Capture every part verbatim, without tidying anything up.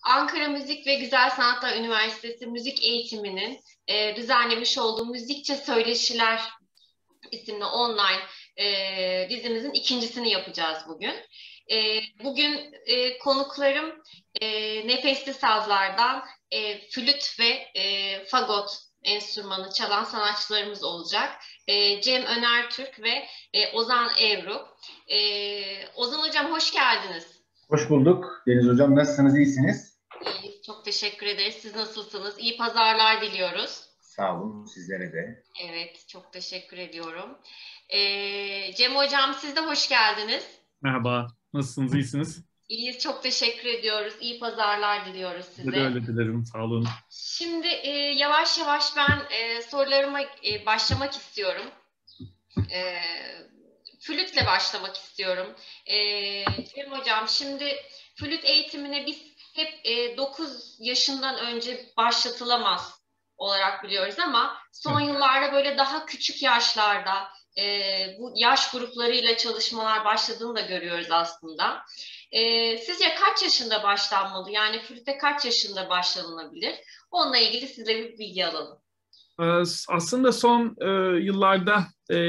Ankara Müzik ve Güzel Sanatlar Üniversitesi Müzik Eğitimi'nin e, düzenlemiş olduğu Müzikçe Söyleşiler isimli online e, dizimizin ikincisini yapacağız bugün. E, bugün e, konuklarım e, nefesli sazlardan e, flüt ve e, fagot enstrümanı çalan sanatçılarımız olacak. E, Cem Öner Türk ve e, Ozan Evru. E, Ozan Hocam hoş geldiniz. Hoş bulduk. Deniz Hocam nasılsınız, iyisiniz? İyiyiz, çok teşekkür ederiz. Siz nasılsınız? İyi pazarlar diliyoruz. Sağ olun, sizlere de. Evet, çok teşekkür ediyorum. Ee, Cem Hocam siz de hoş geldiniz. Merhaba, nasılsınız, iyisiniz? İyiyiz, çok teşekkür ediyoruz. İyi pazarlar diliyoruz size. Ben de öyle dilerim, sağ olun. Şimdi e, yavaş yavaş ben e, sorularıma e, başlamak istiyorum. E, flütle başlamak istiyorum. E, Cem Hocam, şimdi flüt eğitimine biz hep e, dokuz yaşından önce başlatılamaz olarak biliyoruz ama son Evet. yıllarda böyle daha küçük yaşlarda e, bu yaş gruplarıyla çalışmalar başladığını da görüyoruz aslında. E, sizce kaç yaşında başlanmalı? Yani flüte kaç yaşında başlanılabilir? Onunla ilgili size bir bilgi alalım. Ee, Aslında son e, yıllarda e,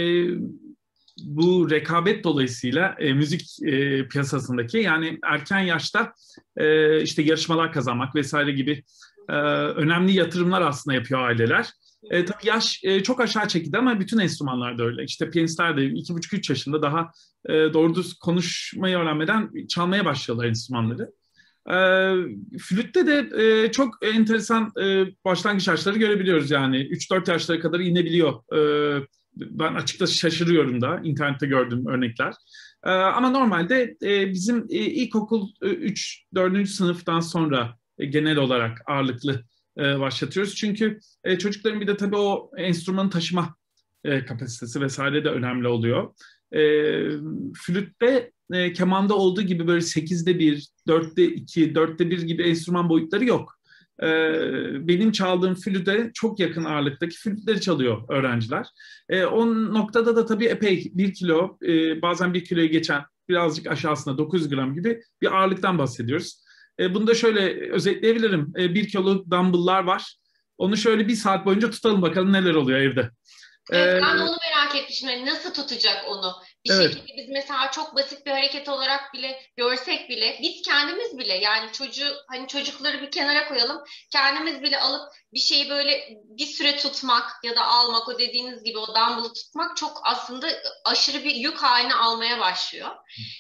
bu rekabet dolayısıyla e, müzik e, piyasasındaki yani erken yaşta e, işte yarışmalar kazanmak vesaire gibi e, önemli yatırımlar aslında yapıyor aileler. E, tabii yaş e, çok aşağı çekildi ama bütün enstrümanlarda öyle. İşte piyanistler de iki buçuk üç yaşında daha e, doğru düz konuşmayı öğrenmeden çalmaya başlıyorlar enstrümanları. E, flütte de e, çok enteresan e, başlangıç yaşları görebiliyoruz yani. üç dört yaşlara kadar inebiliyor. E, ben açıkçası şaşırıyorum da internette gördüğüm örnekler. E, ama normalde e, bizim e, ilkokul e, üç dördüncü sınıftan sonra e, genel olarak ağırlıklı e, başlatıyoruz. Çünkü e, çocukların bir de tabii o enstrümanı taşıma e, kapasitesi vesaire de önemli oluyor. E, flütte e, kemanda olduğu gibi böyle sekizde bir, dörtte iki, dörtte bir gibi enstrüman boyutları yok. E, benim çaldığım flüte çok yakın ağırlıktaki flütleri çalıyor öğrenciler. E, o noktada da tabii epey bir kilo, e, bazen bir kiloyu geçen birazcık aşağısında dokuz yüz gram gibi bir ağırlıktan bahsediyoruz. E, bunu da şöyle özetleyebilirim. E, bir kiloluk dumbbell'lar var. Onu şöyle bir saat boyunca tutalım bakalım neler oluyor evde. Evet, E, ben de onu merak etmişim. Yani nasıl tutacak onu? Bir evet. şekilde biz mesela çok basit bir hareket olarak bile görsek bile biz kendimiz bile yani çocuğu hani çocukları bir kenara koyalım. Kendimiz bile alıp bir şeyi böyle bir süre tutmak ya da almak o dediğiniz gibi o dumbbell'ı tutmak çok aslında aşırı bir yük haline almaya başlıyor.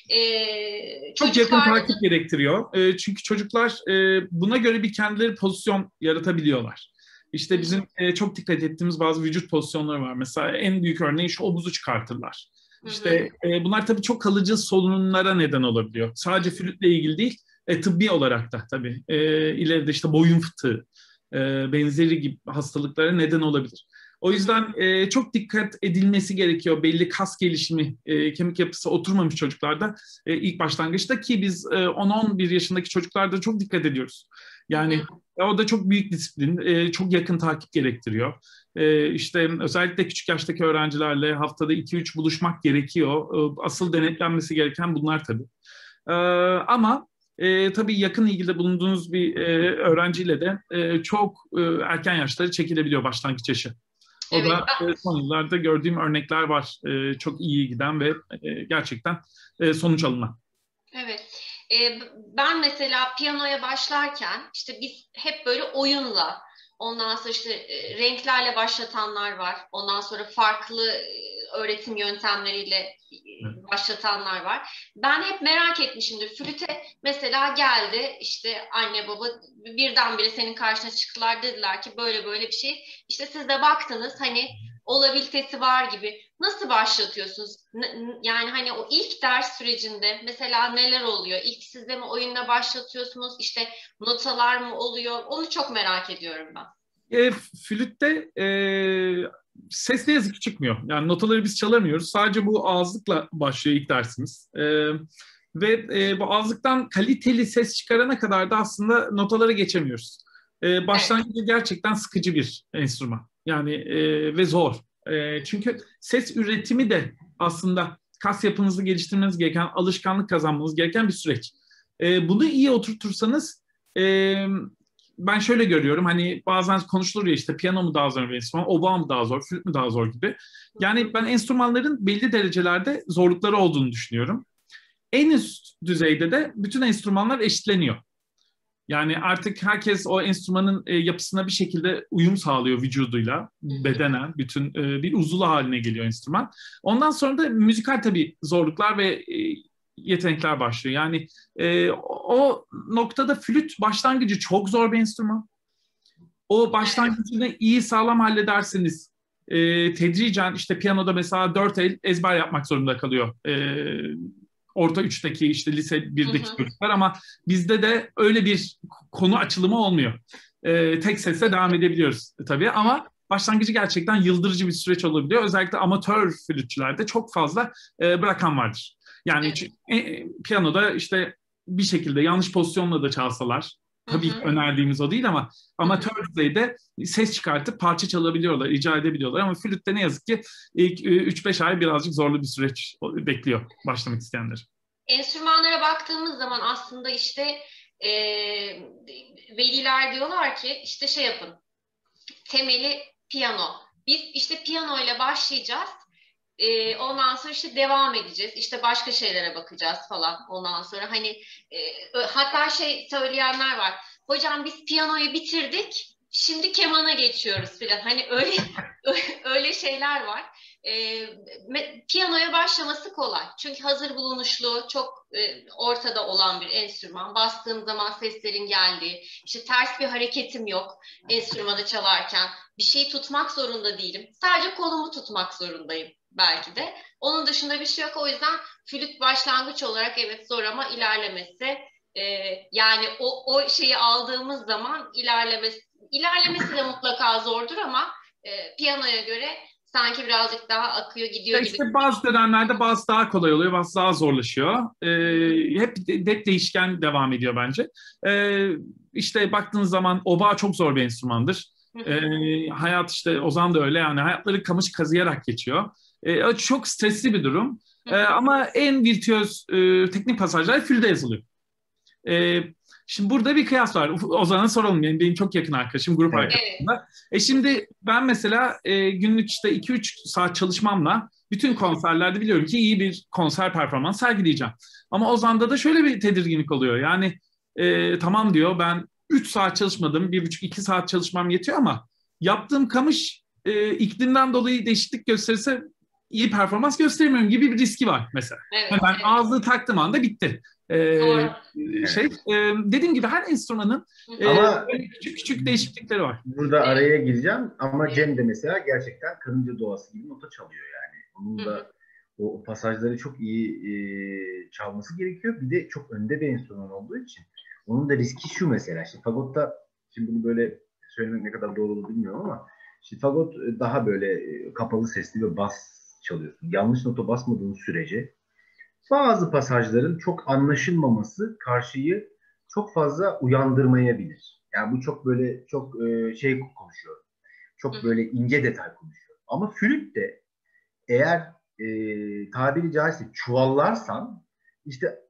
Ee, Çok yakın çocuklarda takip gerektiriyor. E, çünkü çocuklar e, buna göre bir kendileri pozisyon yaratabiliyorlar. İşte bizim e, çok dikkat ettiğimiz bazı vücut pozisyonları var. Mesela en büyük örneği şu omuzu çıkartırlar. İşte e, bunlar tabii çok kalıcı solunumlara neden olabiliyor. Sadece flütle ilgili değil, e, tıbbi olarak da tabii. E, ileride işte boyun fıtığı, e, benzeri gibi hastalıklara neden olabilir. O yüzden e, çok dikkat edilmesi gerekiyor. Belli kas gelişimi, e, kemik yapısı oturmamış çocuklarda e, ilk başlangıçta ki biz e, on on bir yaşındaki çocuklarda çok dikkat ediyoruz. Yani e, o da çok büyük disiplin, e, çok yakın takip gerektiriyor. E, işte özellikle küçük yaştaki öğrencilerle haftada iki üç buluşmak gerekiyor. E, asıl denetlenmesi gereken bunlar tabii. E, ama e, tabii yakın ilgili bulunduğunuz bir e, öğrenciyle de e, çok e, erken yaşları çekilebiliyor başlangıç yaşı. O evet, da e, son yıllarda gördüğüm örnekler var. E, çok iyi giden ve e, gerçekten e, sonuç alınan. evet. Ee, ben mesela piyanoya başlarken işte biz hep böyle oyunla, ondan sonra işte e, renklerle başlatanlar var. Ondan sonra farklı e, öğretim yöntemleriyle e, Evet. başlatanlar var. Ben hep merak etmişimdir. Flüte mesela geldi işte anne baba birdenbire senin karşına çıktılar dediler ki böyle böyle bir şey. İşte siz de baktınız hani olabilitesi var gibi. Nasıl başlatıyorsunuz? Yani hani o ilk ders sürecinde mesela neler oluyor? İlk siz de mi oyunla başlatıyorsunuz? İşte notalar mı oluyor? Onu çok merak ediyorum ben. E, flütte e, ses ne yazık ki çıkmıyor. Yani notaları biz çalamıyoruz. Sadece bu ağızlıkla başlıyor ilk dersimiz. E, ve e, bu ağızlıktan kaliteli ses çıkarana kadar da aslında notaları geçemiyoruz. E, başlangıcı gerçekten sıkıcı bir enstrüman. Yani e, ve zor. E, çünkü ses üretimi de aslında kas yapınızı geliştirmeniz gereken, alışkanlık kazanmanız gereken bir süreç. E, bunu iyi oturtursanız e, ben şöyle görüyorum, hani bazen konuşulur ya, işte piyano mu daha zor bir enstrüman, oboa mı daha zor, flüt mü daha zor gibi. Yani ben enstrümanların belli derecelerde zorlukları olduğunu düşünüyorum. En üst düzeyde de bütün enstrümanlar eşitleniyor. Yani artık herkes o enstrümanın e, yapısına bir şekilde uyum sağlıyor vücuduyla, bedenen, bütün e, bir uzulu haline geliyor enstrüman. Ondan sonra da müzikal tabii zorluklar ve e, yetenekler başlıyor. Yani e, o noktada flüt başlangıcı çok zor bir enstrüman. O başlangıcını iyi sağlam hallederseniz e, tedricen işte piyanoda mesela dört el ezber yapmak zorunda kalıyor. E, orta üçteki işte lise birdeki çocuklar, ama bizde de öyle bir konu açılımı olmuyor. E, tek sesle devam edebiliyoruz tabii, ama başlangıcı gerçekten yıldırıcı bir süreç olabiliyor. Özellikle amatör flütçülerde çok fazla e, bırakan vardır. Yani e, piyanoda işte bir şekilde yanlış pozisyonla da çalsalar, tabii ki önerdiğimiz o değil, ama amatör düzeyde ses çıkartıp parça çalabiliyorlar, icra edebiliyorlar. Ama flütte ne yazık ki ilk üç beş ay birazcık zorlu bir süreç bekliyor başlamak isteyenler. Enstrümanlara baktığımız zaman aslında işte e, veliler diyorlar ki işte şey yapın, temeli piyano. Biz işte piyano ile başlayacağız. Ee, ondan sonra işte devam edeceğiz. İşte başka şeylere bakacağız falan. Ondan sonra hani e, hatta şey söyleyenler var. Hocam biz piyanoyu bitirdik. Şimdi kemana geçiyoruz falan. Hani öyle öyle şeyler var. E, piyanoya başlaması kolay. Çünkü hazır bulunuşlu, çok e, ortada olan bir enstrüman. Bastığım zaman seslerin geldiği, işte ters bir hareketim yok enstrümanı çalarken. Bir şeyi tutmak zorunda değilim. Sadece kolumu tutmak zorundayım belki de. Onun dışında bir şey yok. O yüzden flüt başlangıç olarak evet zor, ama ilerlemesi e, yani o, o şeyi aldığımız zaman ilerlemesi ilerlemesi de mutlaka zordur, ama e, piyanoya göre sanki birazcık daha akıyor gidiyor işte gibi. Bazı dönemlerde bazı daha kolay oluyor, bazı daha zorlaşıyor. Ee, hep, hep değişken devam ediyor bence. Ee, işte baktığınız zaman oboa çok zor bir enstrümandır. Ee, hayat işte Ozan da öyle, yani hayatları kamış kazıyarak geçiyor. Ee, çok stresli bir durum. Ee, ama en virtüöz e, teknik pasajlar flüde yazılıyor. Ee, Şimdi burada bir kıyas var. Ozan'a soralım. Yani benim çok yakın arkadaşım, grup Evet. arkadaşım da. E şimdi ben mesela e, günlük işte iki üç saat çalışmamla bütün konserlerde biliyorum ki iyi bir konser performans sergileyeceğim. Ama Ozan'da da şöyle bir tedirginlik oluyor. Yani e, tamam diyor, ben üç saat çalışmadım, bir buçuk iki saat çalışmam yetiyor, ama yaptığım kamış e, iklimden dolayı değişiklik gösterirse iyi performans gösteremiyorum gibi bir riski var mesela. Evet, Yani ben evet. ağzı taktığım anda bitti. Ee, Doğru. şey e, dediğim gibi her enstrümanın e, Ama küçük küçük değişiklikleri var. burada araya gireceğim ama Cem de mesela gerçekten karınca doğası gibi nota çalıyor yani. Onun da o, o pasajları çok iyi e, çalması gerekiyor. Bir de çok önde bir enstrüman olduğu için. Onun da riski şu mesela. İşte fagotta, şimdi bunu böyle söylemek ne kadar doğru olur bilmiyorum ama işte fagot daha böyle e, kapalı sesli ve bas çalıyorsun. Yanlış nota basmadığın sürece bazı pasajların çok anlaşılmaması karşıyı çok fazla uyandırmayabilir. Yani bu çok böyle çok e, şey konuşuyor. Çok böyle ince detay konuşuyor. Ama flüt de eğer e, tabiri caizse çuvallarsan işte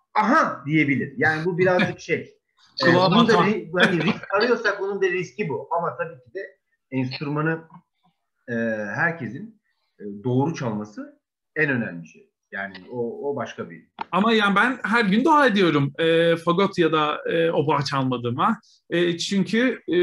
aha diyebilir. Yani bu birazcık şey. E, Kulağa bunun da batma. ri- hani risk arıyorsak bunun da riski bu. Ama tabii ki de enstrümanı e, herkesin e, doğru çalması en önemli şey. Yani o, o başka bir. Ama yani ben her gün dua ediyorum e, fagot ya da e, oboa çalmadığıma. E, çünkü e,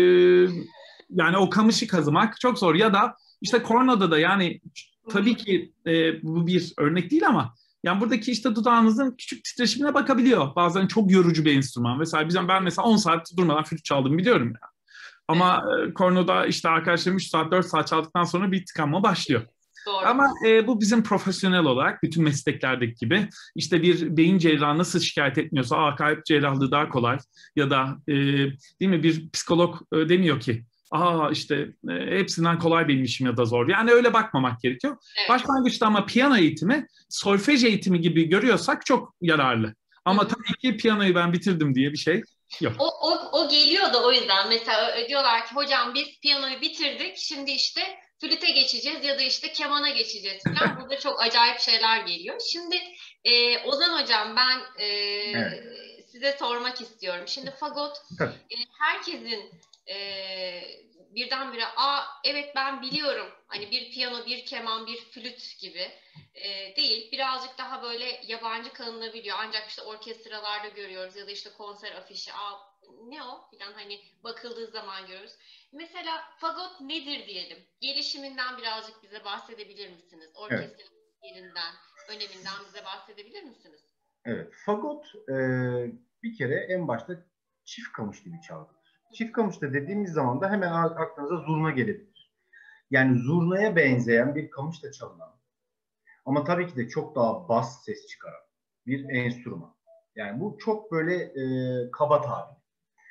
yani o kamışı kazımak çok zor. Ya da işte kornada da, yani tabii ki e, bu bir örnek değil, ama yani buradaki işte dudağınızın küçük titreşimine bakabiliyor. Bazen çok yorucu bir enstrüman. Mesela bizim, ben mesela on saat durmadan flüt çaldım biliyorum ya. Ama e, kornoda işte arkadaşlarım üç saat dört saat çaldıktan sonra bir tıkanma başlıyor. Doğru. Ama e, bu bizim profesyonel olarak bütün mesleklerdeki gibi, işte bir beyin cerrahı nasıl şikayet etmiyorsa, aa, kalp cerrahlığı daha kolay, ya da e, değil mi, bir psikolog e, demiyor ki aa işte e, hepsinden kolay benim işim ya da zor. Yani öyle bakmamak gerekiyor. Evet. Başlangıçta ama piyano eğitimi solfej eğitimi gibi görüyorsak çok yararlı. Ama tabii ki piyanoyu ben bitirdim diye bir şey yok. O, o, o geliyor da o yüzden mesela diyorlar ki hocam biz piyanoyu bitirdik, şimdi işte flüte geçeceğiz ya da işte kemana geçeceğiz falan. Burada çok acayip şeyler geliyor. Şimdi e, Ozan hocam, ben e, Evet. size sormak istiyorum. Şimdi fagot e, herkesin e, birdenbire aa evet ben biliyorum hani bir piyano, bir keman, bir flüt gibi e, değil. Birazcık daha böyle yabancı kalınabiliyor. Ancak işte orkestralarda görüyoruz ya da işte konser afişi aa ne o falan hani bakıldığı zaman görürüz. Mesela fagot nedir diyelim? Gelişiminden birazcık bize bahsedebilir misiniz? Orkestra yerinden, öneminden bize bahsedebilir misiniz? Evet, fagot e, bir kere en başta çift kamış gibi çalgıdır. Çift kamışta dediğimiz zaman da hemen aklınıza zurna gelebilir. Yani zurnaya benzeyen bir kamışla çalınan ama tabii ki de çok daha bas ses çıkaran bir enstrüman. Yani bu çok böyle e, kaba tabir.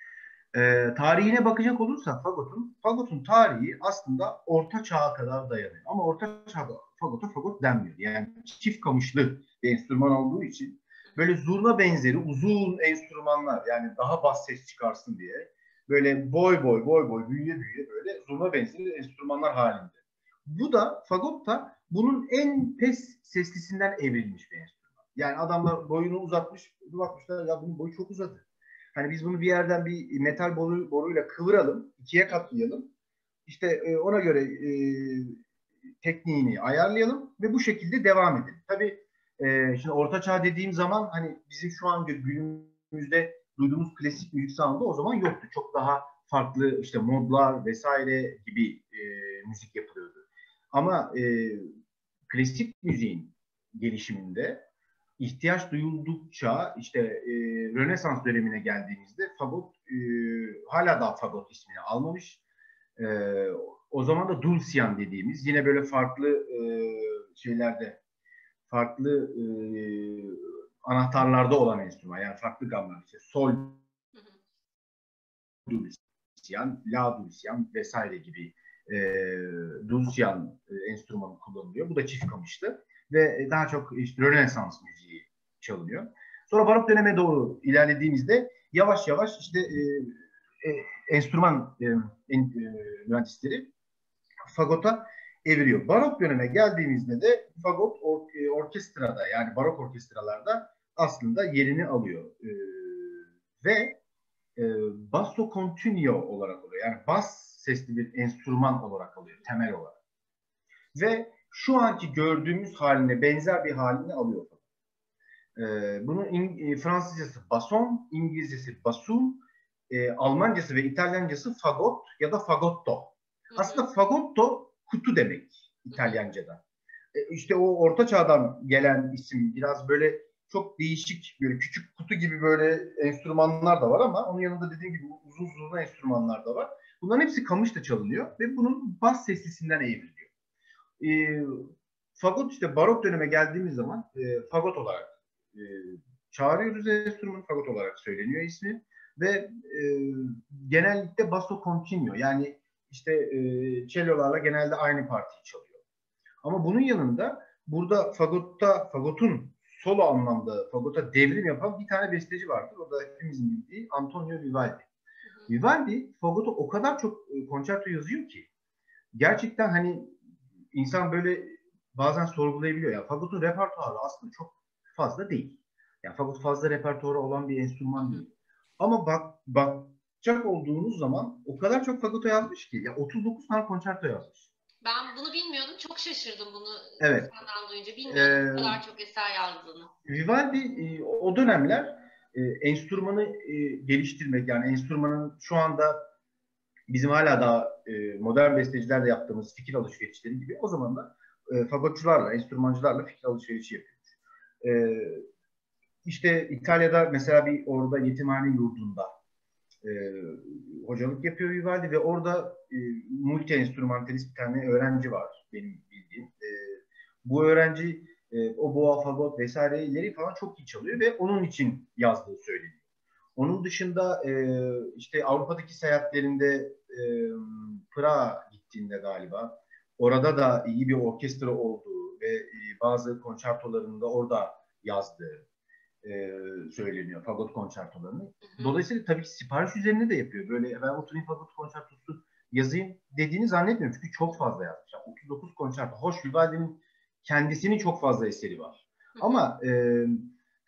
E, tarihine bakacak olursak fagotun, fagotun tarihi aslında Orta Çağ'a kadar dayanıyor. Ama Orta Çağ'da fagota fagot denmiyor. Yani çift kamışlı bir enstrüman olduğu için böyle zurna benzeri uzun enstrümanlar yani daha bas ses çıkarsın diye böyle boy boy boy boy büyüye büyüye böyle zurna benzeri enstrümanlar halinde. Bu da fagot da bunun en pes seslisinden evrilmiş bir enstrüman. Yani adamlar boyunu uzatmış, bakmışlar ya bunun boyu çok uzadı. Hani biz bunu bir yerden bir metal boru, boruyla kıvıralım, ikiye katlayalım. İşte e, ona göre e, tekniğini ayarlayalım ve bu şekilde devam edelim. Tabii e, şimdi Orta Çağ dediğim zaman hani bizim şu an günümüzde duyduğumuz klasik müzik sound'u o zaman yoktu. Çok daha farklı işte modlar vesaire gibi e, müzik yapılıyordu. Ama e, klasik müziğin gelişiminde ihtiyaç duyuldukça işte e, Rönesans dönemine geldiğimizde fagot e, hala daha fagot ismini almamış. E, O zaman da dulcian dediğimiz yine böyle farklı e, şeylerde farklı e, anahtarlarda olan enstrüman yani farklı gamlar işte sol dulcian, la dulcian vesaire gibi e, dulcian e, enstrümanı kullanılıyor. Bu da çift kamışlı ve daha çok işte Rönesans müziği çalınıyor. Sonra barok döneme doğru ilerlediğimizde yavaş yavaş işte e, e, enstrüman e, en, e, mühendisleri fagota eviriyor. Barok döneme geldiğimizde de fagot or, e, orkestrada yani barok orkestralarda aslında yerini alıyor. E, ve e, basso continuo olarak oluyor. Yani bas sesli bir enstrüman olarak alıyor temel olarak. Ve şu anki gördüğümüz haline benzer bir halini alıyor. E, bunun in, e, Fransızcası basson, İngilizcesi bassoon, e, Almancası ve İtalyancası fagot ya da fagotto. Aslında fagotto kutu demek İtalyanca'da. E, işte o Orta Çağ'dan gelen isim biraz böyle çok değişik böyle küçük kutu gibi böyle enstrümanlar da var ama onun yanında dediğim gibi uzun uzun enstrümanlar da var. Bunların hepsi kamışla çalınıyor ve bunun bas seslisinden evriliyor. E, fagot işte barok döneme geldiğimiz zaman e, fagot olarak e, çağırıyoruz enstrümanı, fagot olarak söyleniyor ismi ve e, genellikle basso continuo yani işte e, cellolarla genelde aynı partiyi çalıyor. Ama bunun yanında burada fagotta, fagotun solo anlamda fagota devrim yapan bir tane besteci vardır. O da hepimizin bildiği Antonio Vivaldi. Vivaldi fagota o kadar çok konçerto yazıyor ki gerçekten hani insan böyle bazen sorgulayabiliyor. Ya fagotun repertuarı aslında çok fazla değil. Yani fagot fazla repertuarı olan bir enstrüman değil. Ama bak bakacak olduğunuz zaman o kadar çok fagoto yazmış ki ya otuz dokuz tane konçerto yazmış. Ben bunu bilmiyordum. Çok şaşırdım bunu evet. senden duyunca. Bilmiyordum ee, bu kadar çok eser yazdığını. Vivaldi e, o dönemler e, enstrümanı e, geliştirmek yani enstrümanın şu anda bizim hala daha e, modern bestecilerle yaptığımız fikir alışverişleri gibi o zaman da e, fagotçularla, enstrümancılarla fikir alışverişi yapıyoruz. E, işte İtalya'da mesela bir orada yetimhane yurdunda e, hocalık yapıyor Vivaldi ve orada e, multi enstrümantalist bir tane öğrenci var benim bildiğim. E, bu öğrenci e, o boğa, fagot vesaireleri falan çok iyi çalıyor ve onun için yazdığı söyleniyor. Onun dışında e, işte Avrupa'daki seyahatlerinde e, Prag'a gittiğinde galiba orada da iyi bir orkestra olduğu ve e, bazı konçertolarında orada yazdığı e, söyleniyor. Fagot konçertolarını. Dolayısıyla tabii ki sipariş üzerine de yapıyor. Böyle ben oturayım fagot konçertosu yazayım dediğini zannetmiyorum. Çünkü çok fazla yazmış. Yani otuz dokuz konçerto. Hoş Vivaldi'nin kendisinin çok fazla eseri var. Ama e,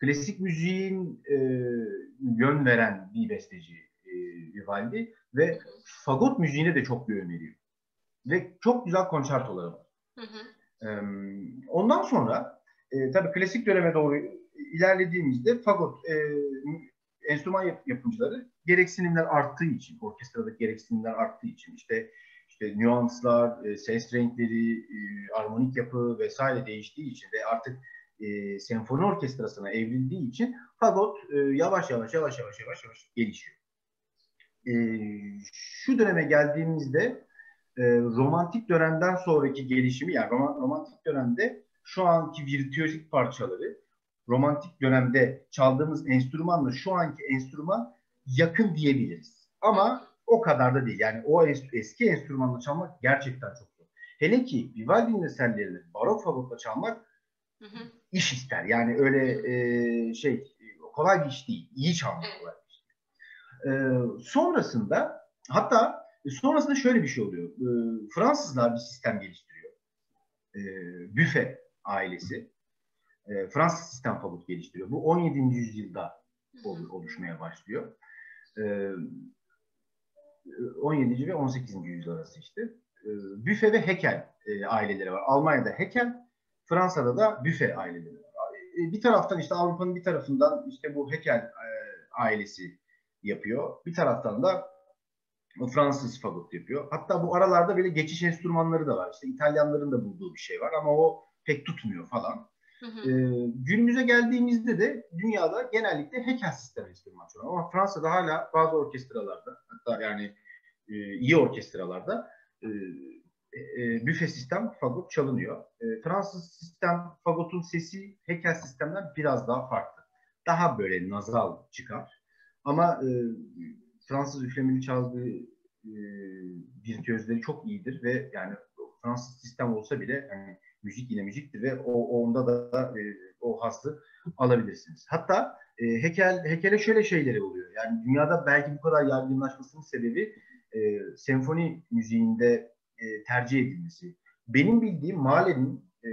klasik müziğin e, yön veren bir besteci e, Vivaldi ve fagot müziğine de çok yön veriyor. Ve çok güzel konçertoları var. Hı hı. E, ondan sonra e, tabii klasik döneme doğru ilerlediğimizde fagot e, enstrüman yap- yapımcıları gereksinimler arttığı için, orkestradaki gereksinimler arttığı için işte işte nüanslar, e, ses renkleri, e, armonik yapı vesaire değiştiği için ve artık e, senfoni orkestrasına evrildiği için fagot e, yavaş yavaş yavaş yavaş yavaş yavaş gelişiyor. E, şu döneme geldiğimizde e, romantik dönemden sonraki gelişimi, yani rom- romantik dönemde şu anki virtüözik parçaları romantik dönemde çaldığımız enstrümanla şu anki enstrüman yakın diyebiliriz. Ama o kadar da değil. Yani o es- eski enstrümanla çalmak gerçekten çok zor. Hele ki Vivaldi'nin eserlerini barok fagotla çalmak hı hı. iş ister. Yani öyle e, şey kolay bir iş değil. İyi çalmak kolay bir iş değil. E, sonrasında hatta sonrasında şöyle bir şey oluyor. E, Fransızlar bir sistem geliştiriyor. E, Büfe ailesi. E, Fransız sistem fagot geliştiriyor. Bu on yedinci yüzyılda oluşmaya başlıyor. E, on yedinci ve on sekizinci yüzyıl arası işte. E, Büfe ve Hekel e, aileleri var. Almanya'da Hekel, Fransa'da da Büfe aileleri var. E, bir taraftan işte Avrupa'nın bir tarafından işte bu Hekel e, ailesi yapıyor. Bir taraftan da Fransız fagot yapıyor. Hatta bu aralarda böyle geçiş enstrümanları da var. İşte İtalyanların da bulduğu bir şey var ama o pek tutmuyor falan. Hı hı. Ee, günümüze geldiğimizde de dünyada genellikle Hekel sistem enstrüman çalıyor. Ama Fransa'da hala bazı orkestralarda, hatta yani e, iyi orkestralarda e, e, büfe sistem fagot çalınıyor. E, Fransız sistem fagotun sesi Hekel sistemden biraz daha farklı. Daha böyle nazal çıkar. Ama e, Fransız üflemeli çaldığı e, virtüözleri çok iyidir ve yani Fransız sistem olsa bile yani müzik yine müziktir ve o onda da e, o hazzı alabilirsiniz. Hatta e, Hekel Hekel'e şöyle şeyleri oluyor. Yani dünyada belki bu kadar yaygınlaşmasının sebebi e, senfoni müziğinde e, tercih edilmesi. Benim bildiğim Mahler'in e,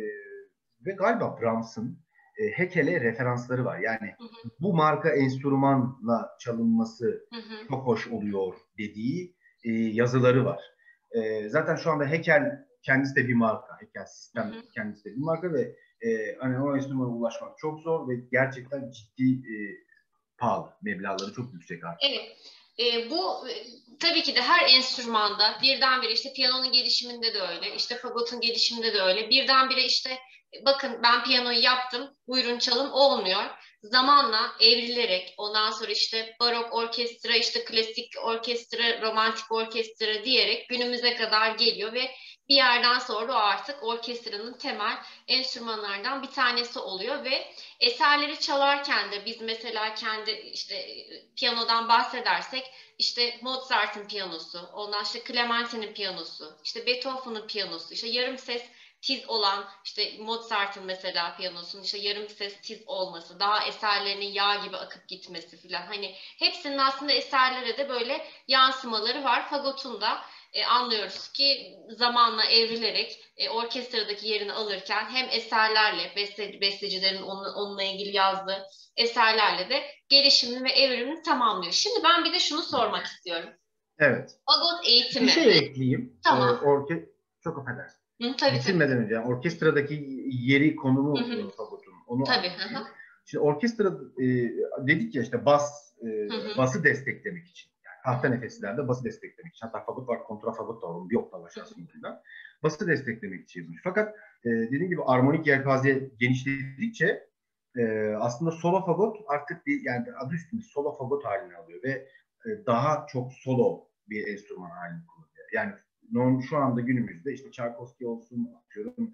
ve galiba Brahms'ın e, Hekel'e referansları var. Yani hı hı. bu marka enstrümanla çalınması hı hı. çok hoş oluyor dediği e, yazıları var. E, zaten şu anda Hekel kendisi de bir marka. Hekel sistem hı hı. kendisi de bir marka ve e, hani o enstrümana ulaşmak çok zor ve gerçekten ciddi e, pahalı. Meblağları çok yüksek artık. Evet. E, bu e, tabii ki de her enstrümanda birdenbire işte piyanonun gelişiminde de öyle, işte fagotun gelişiminde de öyle. Birdenbire işte bakın ben piyanoyu yaptım, buyurun çalın olmuyor. Zamanla evrilerek ondan sonra işte barok orkestra, işte klasik orkestra, romantik orkestra diyerek günümüze kadar geliyor ve bir yerden sonra o artık orkestranın temel enstrümanlardan bir tanesi oluyor ve eserleri çalarken de biz mesela kendi işte piyanodan bahsedersek işte Mozart'ın piyanosu, ondan işte Clementi'nin piyanosu, işte Beethoven'ın piyanosu, işte yarım ses tiz olan işte Mozart'ın mesela piyanosunun işte yarım ses tiz olması, daha eserlerinin yağ gibi akıp gitmesi filan. Hani hepsinin aslında eserlere de böyle yansımaları var. Fagot'un da e, anlıyoruz ki zamanla evrilerek e, orkestradaki yerini alırken hem eserlerle, beste, bestecilerin onunla, onunla ilgili yazdığı eserlerle de gelişimini ve evrimini tamamlıyor. Şimdi ben bir de şunu sormak istiyorum. Evet. Fagot eğitimi. Bir şey ekleyeyim. Tamam. Ee, orke çok affedersin. Hı, tabii, Bitirmeden tabii. önce yani orkestradaki yeri, konumu hı hı. fagotun. Onu tabii. anlatayım. Hı hı. Şimdi orkestra e, dedik ya işte bas e, Hı hı. bası desteklemek için. Yani tahta nefeslerde bası desteklemek için. Hatta fagot var, kontrafagot da var. Onun bir oktav aşağısında. Bası desteklemek için yazılmış. Fakat e, dediğim gibi armonik yelpaze genişledikçe e, aslında solo fagot artık bir yani adı üstünde solo fagot halini alıyor ve e, daha çok solo bir enstrüman halini kullanıyor. Yani norm, şu anda günümüzde işte Tchaikovsky olsun, atıyorum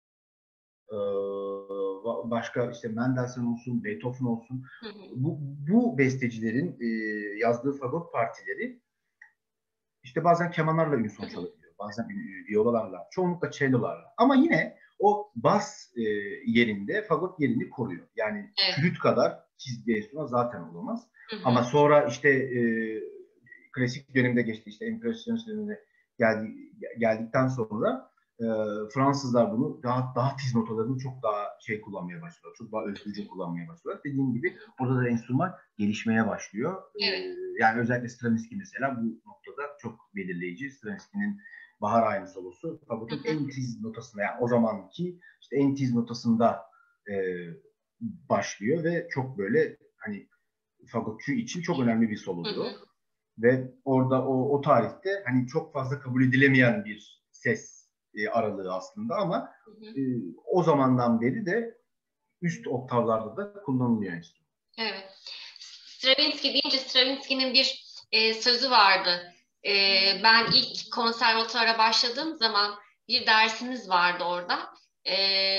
e, başka işte Mendelssohn olsun, Beethoven olsun. Hı hı. Bu, bu bestecilerin e, yazdığı fagot partileri işte bazen kemanlarla ünison çalabiliyor, bazen viyolalarla, çoğunlukla cellolarla. Ama yine o bas e, yerinde, fagot yerini koruyor. Yani evet. Flüt kadar çizgi enstrüman zaten olamaz. Hı hı. Ama sonra işte e, klasik dönemde geçti, işte empresyonist dönemine geldi, geldikten sonra e, Fransızlar bunu daha daha tiz notalarını çok daha şey kullanmaya başlıyorlar. Çok daha özgürce kullanmaya başlıyorlar. Dediğim gibi orada da enstrüman gelişmeye başlıyor. Evet. E, yani özellikle Stravinsky mesela bu noktada çok belirleyici. Stravinsky'nin Bahar Ayını solosu fagotun en tiz notasında, yani o zamanki işte en tiz notasında e, başlıyor ve çok böyle hani fagotçu için çok önemli bir solodur o. Ve orada o, o tarihte hani çok fazla kabul edilemeyen bir ses e, aralığı aslında ama Hı hı. e, o zamandan beri de üst oktavlarda da kullanılıyor enstrüman. Evet. Stravinsky deyince Stravinsky'nin bir e, sözü vardı. E, ben ilk konservatuvara başladığım zaman bir dersimiz vardı orada. E,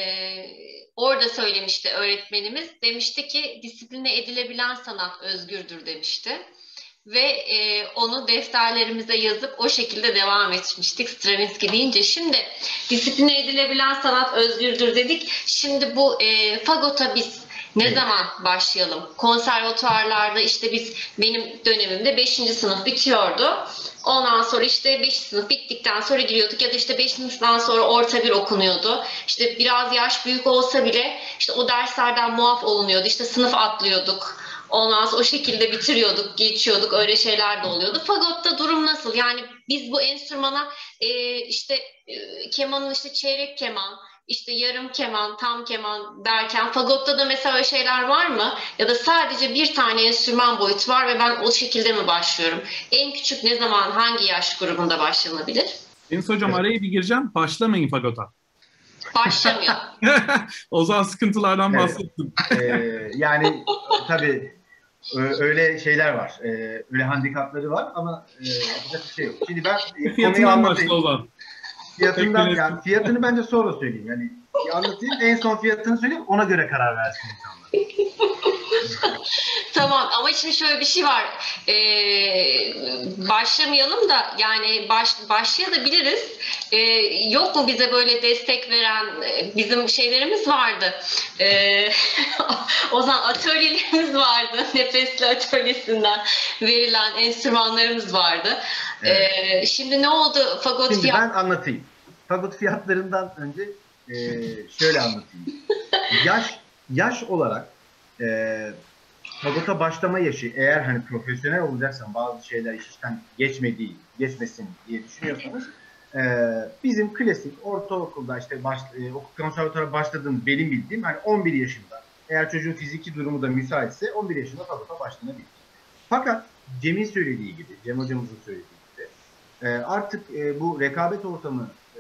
orada söylemişti öğretmenimiz. Demişti ki disipline edilebilen sanat özgürdür demişti. Ve e, onu defterlerimize yazıp o şekilde devam etmiştik Stravinsky deyince. Şimdi disipline edilebilen sanat özgürdür dedik. Şimdi bu e, fagota biz ne Evet. zaman başlayalım? Konservatuarlarda işte biz, benim dönemimde beşinci sınıf bitiyordu. Ondan sonra işte beşinci sınıf bittikten sonra giriyorduk ya da işte beşinci sınıftan sonra orta bir okunuyordu. İşte biraz yaş büyük olsa bile işte o derslerden muaf olunuyordu. İşte sınıf atlıyorduk. Ondan sonra o şekilde bitiriyorduk, geçiyorduk. Öyle şeyler de oluyordu. Fagotta durum nasıl? Yani biz bu enstrümana e, işte e, kemanın işte çeyrek keman, işte yarım keman, tam keman derken fagotta da mesela öyle şeyler var mı? Ya da sadece bir tane enstrüman boyutu var ve ben o şekilde mi başlıyorum? En küçük ne zaman, hangi yaş grubunda başlanabilir? Deniz Hocam, araya bir gireceğim. Başlamayın fagota. Başlamıyor. O zaman sıkıntılardan Evet. bahsettim. Ee, yani tabii öyle şeyler var. Ee, öyle handikapları var ama e, yapacak bir şey yok. Şimdi ben e, konuyu Fiyatından başla anlatayım. o zaman. Fiyatından, Peki. yani fiyatını bence sonra söyleyeyim. Yani anlatayım, en son fiyatını söyleyeyim, ona göre karar versin insanlar. Tamam, ama şimdi şöyle bir şey var. Ee, başlamayalım da yani baş, başlayabiliriz. Ee, yok mu bize böyle destek veren, e, bizim şeylerimiz vardı. Ee, o zaman atölyelerimiz vardı. Nefesli atölyesinden verilen enstrümanlarımız vardı. Evet. Ee, şimdi ne oldu fagot Şimdi fiyat? ben anlatayım. Fagot fiyatlarından önce e, şöyle anlatayım. Yaş yaş olarak e, fagota başlama yaşı, eğer hani profesyonel olacaksan, bazı şeyler iş işten geçmediği, geçmesin diye düşünüyorsanız e, bizim klasik ortaokulda işte baş, e, konservatuvara başladığım, benim bildiğim hani on bir yaşında, eğer çocuğun fiziki durumu da müsaitse on bir yaşında fagota başlanabilir. Fakat Cem'in söylediği gibi, Cem hocamızın söylediği gibi e, artık e, bu rekabet ortamı e,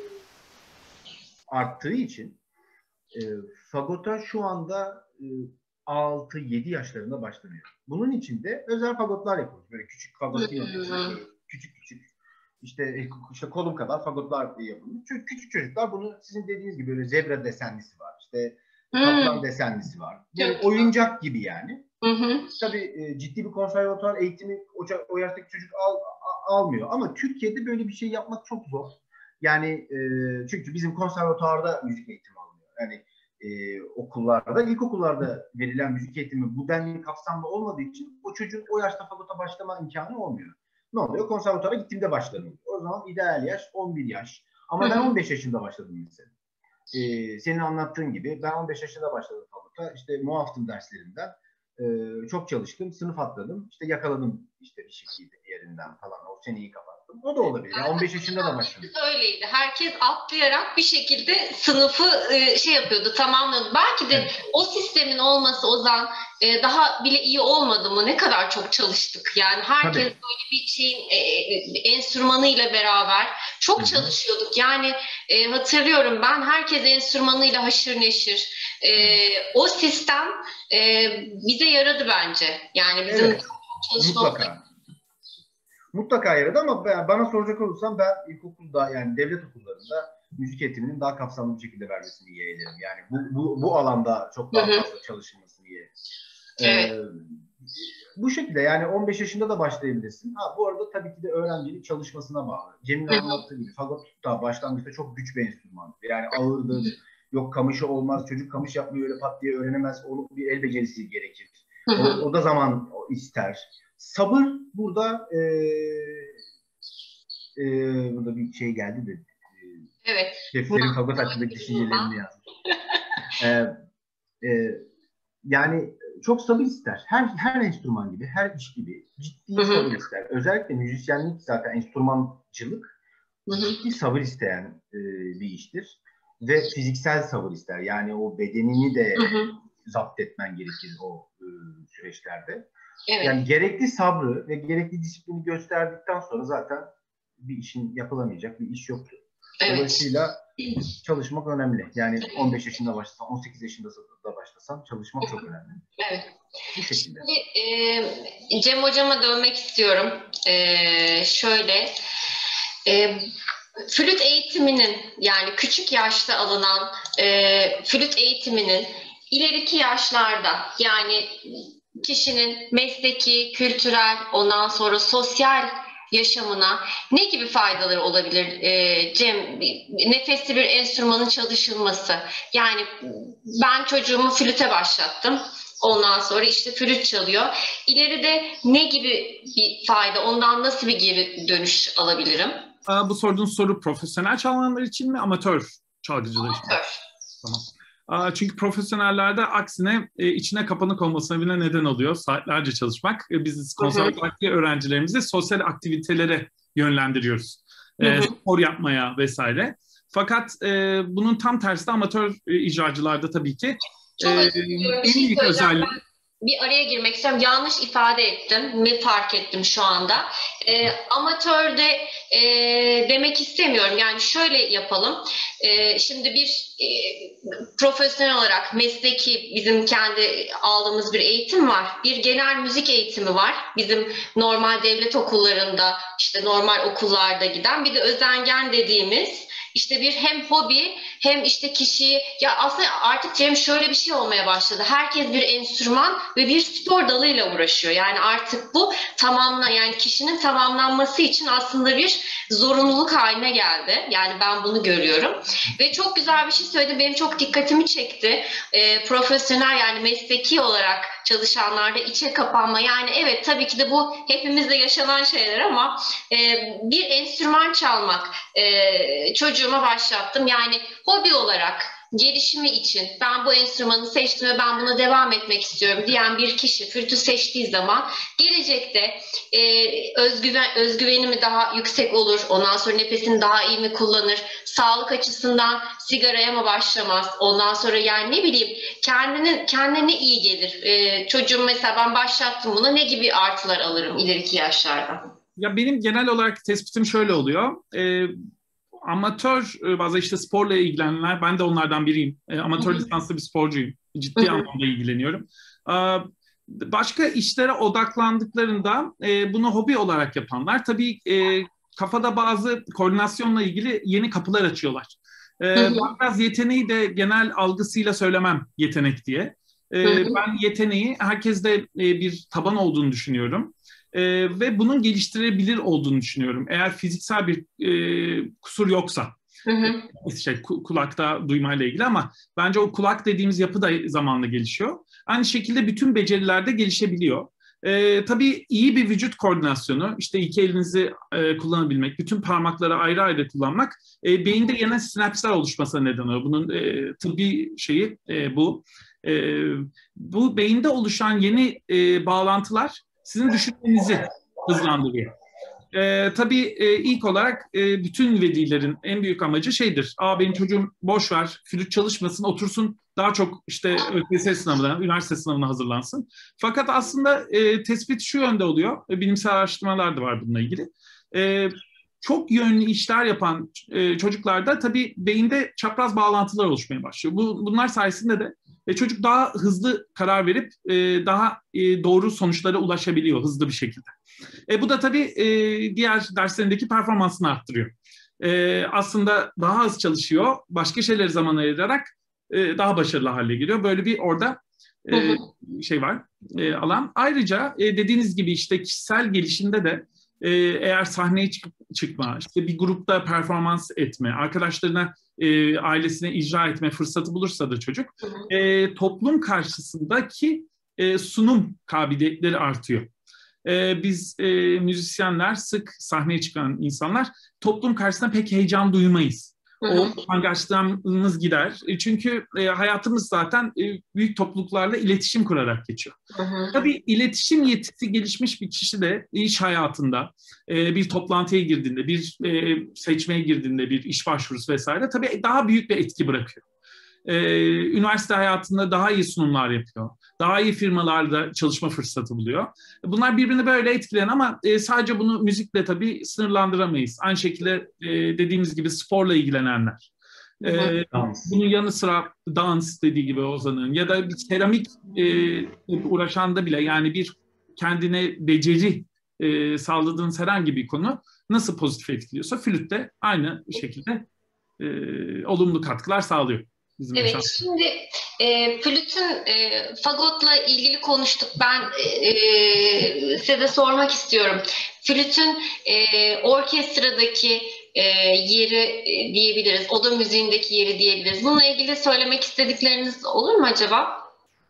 arttığı için e, fagota şu anda e, altı yedi yaşlarında başlanıyor. Bunun için de özel fagotlar yapıyoruz. Böyle küçük fagot yapıyoruz. Böyle küçük küçük işte, işte kolum kadar fagotlar yapılıyor. Çünkü küçük çocuklar bunu, sizin dediğiniz gibi böyle zebra desenlisi var. İşte kaplan desenlisi var. Böyle oyuncak gibi yani. Hı hı. Tabii e, ciddi bir konservatuvar eğitimi o, o yaştaki çocuk al, a, almıyor. Ama Türkiye'de böyle bir şey yapmak çok zor. Yani e, çünkü bizim konservatuvarda müzik eğitimi alınıyor. Yani e, okullarda, ilkokullarda verilen müzik eğitimi bu denli kapsamlı olmadığı için o çocuğun o yaşta fagota başlama imkanı olmuyor. Ne oluyor? Konservatuvara gittiğimde başladım. O zaman ideal yaş on bir yaş. Ama ben on beş yaşında başladım mesela. Ee, senin anlattığın gibi ben on beş yaşında başladım fagota. İşte muaftım derslerinden. Ee, çok çalıştım. Sınıf atladım. İşte yakaladım işte bir şekilde yerinden falan. O seneyi kapattım. O da olabilir. Yani on beş yaşında da başladım. Öyleydi. Herkes atlayarak bir şekilde sınıfı e, şey yapıyordu, tamamlıyordu. Belki de Evet. o sistemin olması Ozan e, daha bile iyi olmadı mı? Ne kadar çok çalıştık. Yani herkes Tabii. böyle bir şeyin e, enstrümanıyla beraber çok Hı-hı. çalışıyorduk. Yani e, hatırlıyorum ben, herkes enstrümanıyla haşır neşir. E, o sistem e, bize yaradı bence. Yani bizim Evet. çalışmamız. Mutlaka. Mutlaka yaradı ama bana soracak olursam ben ilkokulda, yani devlet okullarında müzik eğitiminin daha kapsamlı bir şekilde vermesini yeğlerim. Yani bu, bu, bu alanda çok daha fazla çalışılmasını yeğlerim. Evet. Ee, bu şekilde yani on beş yaşında da başlayabilirsin. Ha, bu arada tabii ki de öğrencinin çalışmasına bağlı. Cem'in anlattığı gibi fagot da başlangıçta çok güç bir enstrüman. Yani ağırdır, yok kamışı olmaz, çocuk kamış yapmayı öyle pat diye öğrenemez. Onun bir el becerisi gerekir. O, o da zaman ister. Sabır burada e, e, burada bir şey geldi de Evet. Şeflerin Fagot hakkındaki düşüncelerini yazmış. Ee, e, yani çok sabır ister. Her her enstrüman gibi, her iş gibi ciddi sabır ister. Özellikle müzisyenlik zaten enstrümancılık ciddi sabır isteyen e, bir iştir. Ve fiziksel sabır ister. Yani o bedenini de hı hı. zapt etmen gerekir o e, süreçlerde. Evet. Yani gerekli sabrı ve gerekli disiplini gösterdikten sonra zaten bir işin yapılamayacak bir iş yoktur. Evet. Dolayısıyla çalışmak önemli. Yani on beş yaşında başlasan, on sekiz yaşında da başlasan çalışmak çok önemli. Evet. Bu şekilde. Şimdi e, Cem Hocam'a dönmek istiyorum. E, şöyle, e, flüt eğitiminin, yani küçük yaşta alınan e, flüt eğitiminin ileriki yaşlarda, yani kişinin mesleki, kültürel, ondan sonra sosyal yaşamına ne gibi faydaları olabilir e, Cem? Nefesli bir enstrümanın çalışılması. Yani ben çocuğumu flüte başlattım. Ondan sonra işte flüt çalıyor. İleride ne gibi bir fayda, ondan nasıl bir geri dönüş alabilirim? Aa, bu sorduğun soru profesyonel çalanlar için mi, amatör çalgıcılar için mi? Amatör. Tamam. Aa, çünkü profesyonellerde aksine e, içine kapanık olmasına bile neden oluyor. Saatlerce çalışmak. E, biz konservatuvardaki öğrencilerimizi sosyal aktivitelere yönlendiriyoruz. E, spor yapmaya vesaire. Fakat e, bunun tam tersi de amatör e, icracılarda tabii ki. Çok e, en şey büyük özelliği. Bir araya girmek istiyorum. Yanlış ifade ettim mi fark ettim şu anda. E, amatörde e, demek istemiyorum. Yani şöyle yapalım. E, şimdi bir e, profesyonel olarak mesleki bizim kendi aldığımız bir eğitim var. Bir genel müzik eğitimi var. Bizim normal devlet okullarında, işte normal okullarda giden. Bir de özengen dediğimiz işte bir hem hobi hem işte kişiyi, ya aslında artık Cem şöyle bir şey olmaya başladı. Herkes bir enstrüman ve bir spor dalıyla uğraşıyor. Yani artık bu tamamla, yani kişinin tamamlanması için aslında bir zorunluluk haline geldi. Yani ben bunu görüyorum. Ve çok güzel bir şey söyledi. Benim çok dikkatimi çekti. E, profesyonel, yani mesleki olarak çalışanlarda içe kapanma. Yani evet, tabii ki de bu hepimizde yaşanan şeyler ama e, bir enstrüman çalmak e, çocuğuma başlattım. Yani hobi olarak gelişimi için ben bu enstrümanı seçtim ve ben buna devam etmek istiyorum diyen bir kişi flütü seçtiği zaman gelecekte e, özgüven, özgüveni mi daha yüksek olur, ondan sonra nefesini daha iyi mi kullanır, sağlık açısından sigaraya mı başlamaz, ondan sonra yani ne bileyim kendine, kendine iyi gelir. E, çocuğum mesela, ben başlattım buna, ne gibi artılar alırım ileriki yaşlarda? Ya benim genel olarak tespitim şöyle oluyor. Ee, amatör bazı işte sporla ilgilenenler, ben de onlardan biriyim. E, amatör hı hı. lisanslı bir sporcuyum. Ciddi hı hı. anlamda ilgileniyorum. E, başka işlere odaklandıklarında e, bunu hobi olarak yapanlar tabii e, kafada bazı koordinasyonla ilgili yeni kapılar açıyorlar. E, hı hı. Ben biraz yeteneği de genel algısıyla söylemem yetenek diye. E, hı hı. Ben yeteneği herkeste e, bir taban olduğunu düşünüyorum. Ee, ve bunun geliştirebilir olduğunu düşünüyorum. Eğer fiziksel bir e, kusur yoksa. Hı hı. Şey, kulakta duymayla ilgili, ama bence o kulak dediğimiz yapı da zamanla gelişiyor. Aynı şekilde bütün beceriler de gelişebiliyor. Ee, tabii iyi bir vücut koordinasyonu, işte iki elinizi e, kullanabilmek, bütün parmakları ayrı ayrı kullanmak, e, beyinde yeni sinapslar oluşmasına neden oluyor. Bunun e, tıbbi şeyi e, bu. E, bu beyinde oluşan yeni e, bağlantılar sizin düşünmenizi hızlandırıyor. Ee, tabii e, ilk olarak e, bütün velilerin en büyük amacı şeydir. Aa, benim çocuğum boş ver, flüt çalışmasın, otursun daha çok işte Ö K S sınavına, üniversite sınavına hazırlansın. Fakat aslında e, tespit şu yönde oluyor. E, bilimsel araştırmalar da var bununla ilgili. E, çok yönlü işler yapan e, çocuklarda tabii beyinde çapraz bağlantılar oluşmaya başlıyor. Bu, bunlar sayesinde de e, çocuk daha hızlı karar verip e, daha e, doğru sonuçlara ulaşabiliyor hızlı bir şekilde. E, bu da tabii e, diğer derslerindeki performansını arttırıyor. E, aslında daha az çalışıyor, başka şeyleri zaman ayırarak e, daha başarılı hale geliyor. Böyle bir orada e, şey var, e, alan. Ayrıca e, dediğiniz gibi işte kişisel gelişimde de e, eğer sahneye çık çıkma, işte bir grupta performans etme, arkadaşlarına, e, ailesine icra etme fırsatı bulursa da çocuk, e, toplum karşısındaki e, sunum kabiliyetleri artıyor. Ee, biz e, müzisyenler, sık sahneye çıkan insanlar toplum karşısında pek heyecan duymayız. O utangaçlığımız gider. E, çünkü e, hayatımız zaten e, büyük topluluklarla iletişim kurarak geçiyor. Hı hı. Tabii iletişim yetisi gelişmiş bir kişi de iş hayatında e, bir toplantıya girdiğinde, bir e, seçmeye girdiğinde, bir iş başvurusu vesaire tabii daha büyük bir etki bırakıyor. Ee, üniversite hayatında daha iyi sunumlar yapıyor. Daha iyi firmalarda çalışma fırsatı buluyor. Bunlar birbirini böyle etkileyen ama e, sadece bunu müzikle tabii sınırlandıramayız. Aynı şekilde e, dediğimiz gibi sporla ilgilenenler. E, bunun yanı sıra dans dediği gibi Ozan'ın ya da bir seramik e, uğraşanda bile yani bir kendine beceri e, sağladığınız herhangi bir konu nasıl pozitif etkiliyorsa flüt de aynı şekilde e, olumlu katkılar sağlıyor. Bizim evet, mesela. şimdi e, flütün e, fagotla ilgili konuştuk. Ben e, size de sormak istiyorum. Flütün e, orkestradaki e, yeri e, diyebiliriz, oda müziğindeki yeri diyebiliriz. Bununla ilgili söylemek istedikleriniz olur mu acaba?